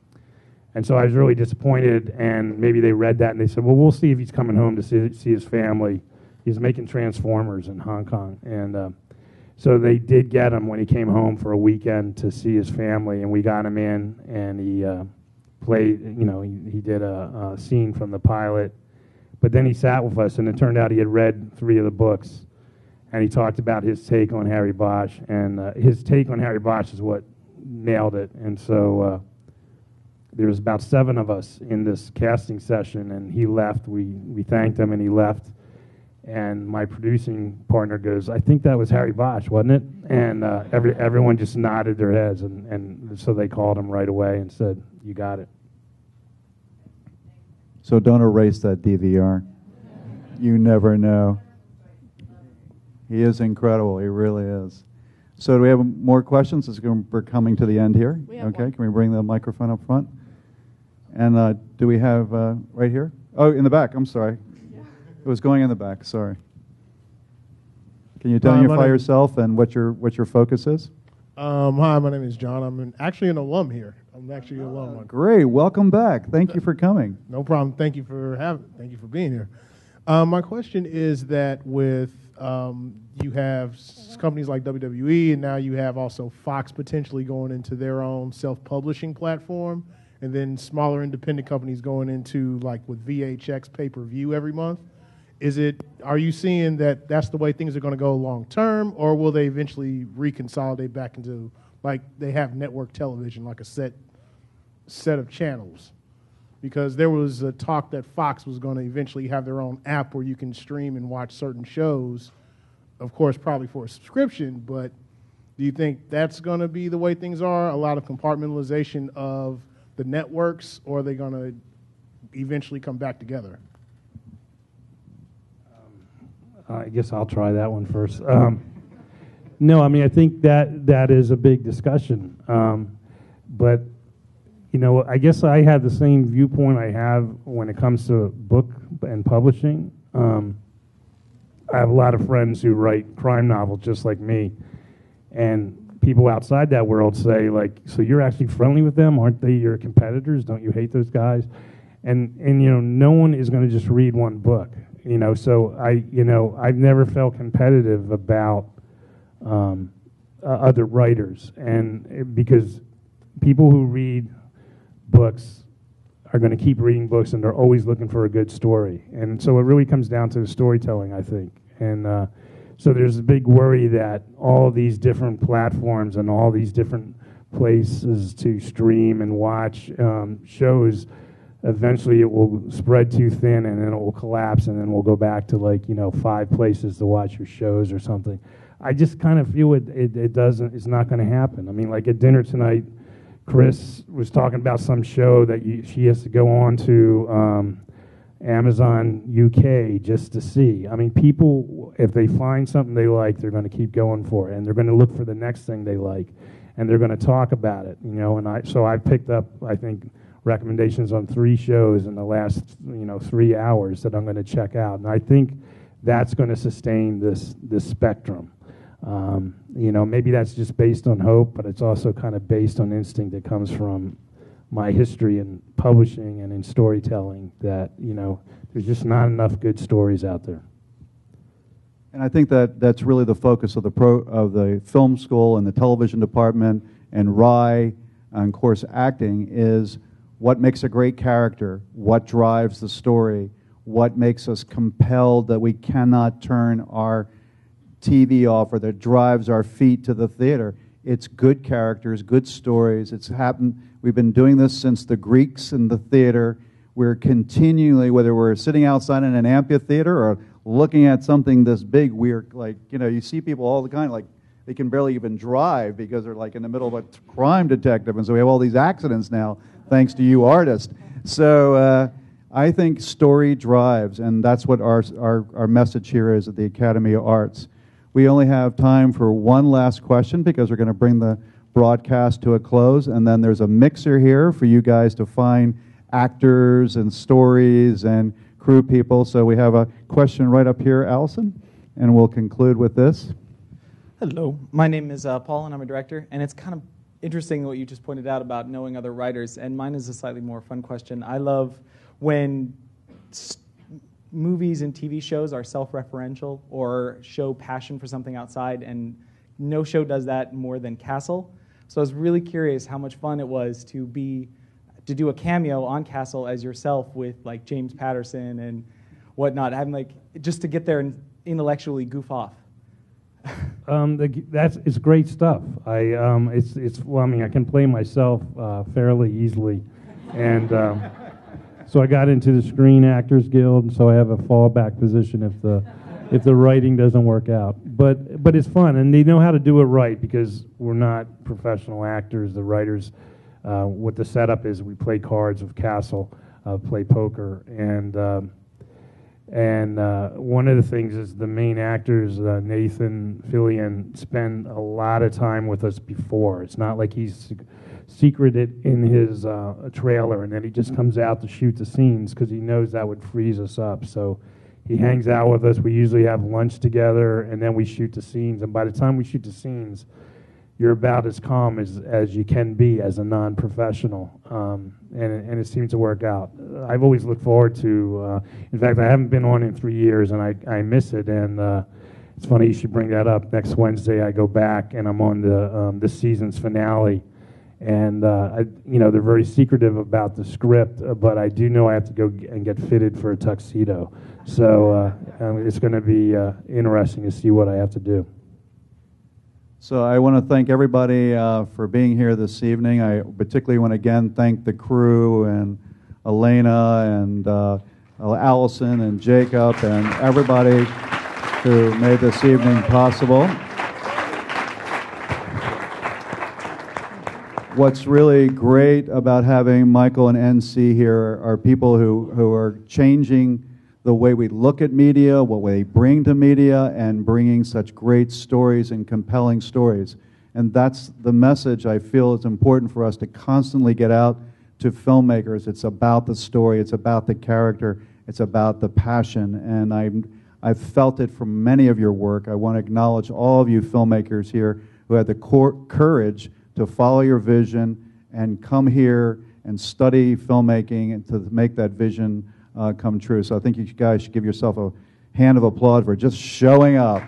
And so I was really disappointed, and maybe they read that, and they said, well, we'll see if he's coming home to see, see his family. He's making Transformers in Hong Kong. And uh, so they did get him when he came home for a weekend to see his family, and we got him in, and he uh, played, you know, he, he did a, a scene from the pilot. But then he sat with us, and it turned out he had read three of the books, and he talked about his take on Harry Bosch, and uh, his take on Harry Bosch is what nailed it. And so uh, there was about seven of us in this casting session, and he left. We, we thanked him, and he left. And my producing partner goes, I think that was Harry Bosch, wasn't it? And uh, every, everyone just nodded their heads, and, and so they called him right away and said, you got it. So don't erase that D V R. You never know. He is incredible. He really is. So do we have more questions? It's going, we're coming to the end here. We have okay, one. Can we bring the microphone up front? And uh, do we have uh, right here? Oh, in the back. I'm sorry. Yeah. It was going in the back. Sorry. Can you identify name, yourself and what your what your focus is? Um, hi, my name is John. I'm an, actually an alum here. I'm actually an alum. Great. Welcome back. Thank you for coming. No problem. Thank you for having. Thank you for being here. Um, my question is that with um, you have s- companies like W W E, and now you have also Fox potentially going into their own self-publishing platform, and then smaller independent companies going into like with V H X pay-per-view every month. Is it? Are you seeing that that's the way things are going to go long term, or will they eventually reconsolidate back into like they have network television, like a set set of channels? Because there was a talk that Fox was going to eventually have their own app where you can stream and watch certain shows, of course, probably for a subscription, but do you think that's going to be the way things are, a lot of compartmentalization of the networks, or are they going to eventually come back together? Um, I guess I'll try that one first. Um, no, I mean, I think that that is a big discussion, um, but you know, I guess I have the same viewpoint I have when it comes to book and publishing. Um, I have a lot of friends who write crime novels just like me, and people outside that world say, like, so you're actually friendly with them? Aren't they your competitors? Don't you hate those guys? And, and you know, no one is going to just read one book, you know, so I, you know, I've never felt competitive about um, uh, other writers, and it, because people who read books are going to keep reading books, and they're always looking for a good story. And so it really comes down to the storytelling, I think. And uh, so there's a big worry that all these different platforms and all these different places to stream and watch um, shows, eventually it will spread too thin, and then it will collapse, and then we'll go back to, like, you know, five places to watch your shows or something. I just kind of feel it, it, it doesn't, it's not going to happen. I mean, like at dinner tonight, Chris was talking about some show that you, she has to go on to um, Amazon U K just to see. I mean, people, if they find something they like, they're going to keep going for it, and they're going to look for the next thing they like, and they're going to talk about it, you know. And I, so I picked up, I think, recommendations on three shows in the last, you know, three hours that I'm going to check out, and I think that's going to sustain this this spectrum. Um, you know, maybe that's just based on hope, but it's also kind of based on instinct that comes from my history in publishing and in storytelling, that, you know, there's just not enough good stories out there. And I think that that's really the focus of the pro, of the film school and the television department and R I, and of course acting, is what makes a great character, what drives the story, what makes us compelled that we cannot turn our T V off, or that drives our feet to the theater. It's good characters, good stories. It's happened. We've been doing this since the Greeks in the theater. We're continually, whether we're sitting outside in an amphitheater or looking at something this big, we're like, you know, you see people all the time, like they can barely even drive because they're like in the middle of a crime detective, and so we have all these accidents now, thanks to you artists. So uh, I think story drives, and that's what our, our, our message here is at the Academy of Arts. We only have time for one last question because we're going to bring the broadcast to a close, and then there's a mixer here for you guys to find actors and stories and crew people. So we have a question right up here, Allison, and we'll conclude with this. Hello, my name is uh, Paul, and I'm a director, and it's kind of interesting what you just pointed out about knowing other writers, and mine is a slightly more fun question. I love when st- movies and T V shows are self-referential or show passion for something outside, and no show does that more than Castle. So I was really curious how much fun it was to be to do a cameo on Castle as yourself with like James Patterson and whatnot. I'm like, just to get there and intellectually goof off. Um, the, that's it's great stuff. I um, it's it's well, I mean, I can play myself uh, fairly easily, and um, so I got into the Screen Actors Guild, and so I have a fallback position if the if the writing doesn't work out. But but it's fun, and they know how to do it right because we're not professional actors. The writers, uh, what the setup is, we play cards with Castle, uh, play poker, and. Um, And uh, one of the things is the main actors, uh, Nathan Fillion, spend a lot of time with us before. It's not like he's sec- secreted in his uh, trailer and then he just comes out to shoot the scenes, because he knows that would freeze us up. So he hangs out with us. We usually have lunch together, and then we shoot the scenes. And by the time we shoot the scenes, you're about as calm as, as you can be as a non-professional, um, and, and it seems to work out. I've always looked forward to, uh, in fact, I haven't been on in three years, and I, I miss it, and uh, it's funny you should bring that up. Next Wednesday I go back, and I'm on the um, this season's finale, And, uh, I, you know, they're very secretive about the script, uh, but I do know I have to go g- and get fitted for a tuxedo. So uh, um, it's going to be uh, interesting to see what I have to do. So I want to thank everybody uh, for being here this evening. I particularly want to again thank the crew and Elena and uh, Allison and Jacob and everybody who made this evening possible. What's really great about having Michael and N C here are people who, who are changing the way we look at media, what we bring to media, and bringing such great stories and compelling stories. And that's the message I feel is important for us to constantly get out to filmmakers. It's about the story, it's about the character, it's about the passion. And I'm, I've felt it from many of your work. I want to acknowledge all of you filmmakers here who had the cor- courage to follow your vision and come here and study filmmaking and to make that vision uh, come true. So I think you guys should give yourself a hand of applause for just showing up.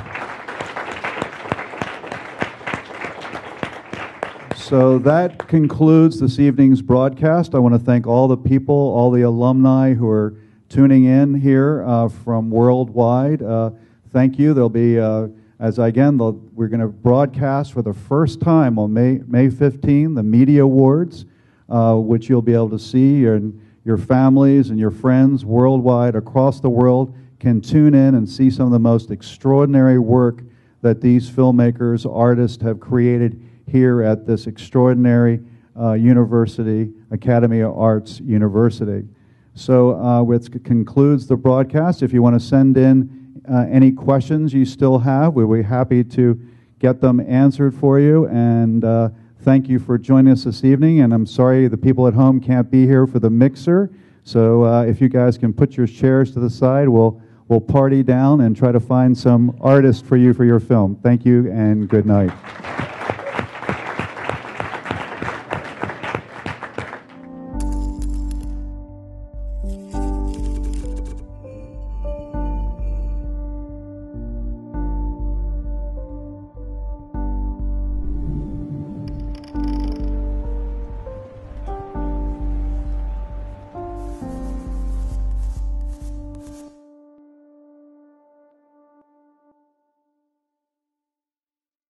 So that concludes this evening's broadcast. I want to thank all the people, all the alumni who are tuning in here uh, from worldwide. Uh, thank you. There'll be uh, As again, the, we're going to broadcast for the first time on May, May fifteenth, the Media Awards, uh, which you'll be able to see, and your families and your friends worldwide across the world can tune in and see some of the most extraordinary work that these filmmakers, artists have created here at this extraordinary uh, university, Academy of Arts University. So uh, which concludes the broadcast. If you want to send in Uh, any questions you still have, we'll be happy to get them answered for you. And uh, thank you for joining us this evening. And I'm sorry the people at home can't be here for the mixer. So uh, if you guys can put your chairs to the side, we'll we'll party down and try to find some artists for you for your film. Thank you and good night.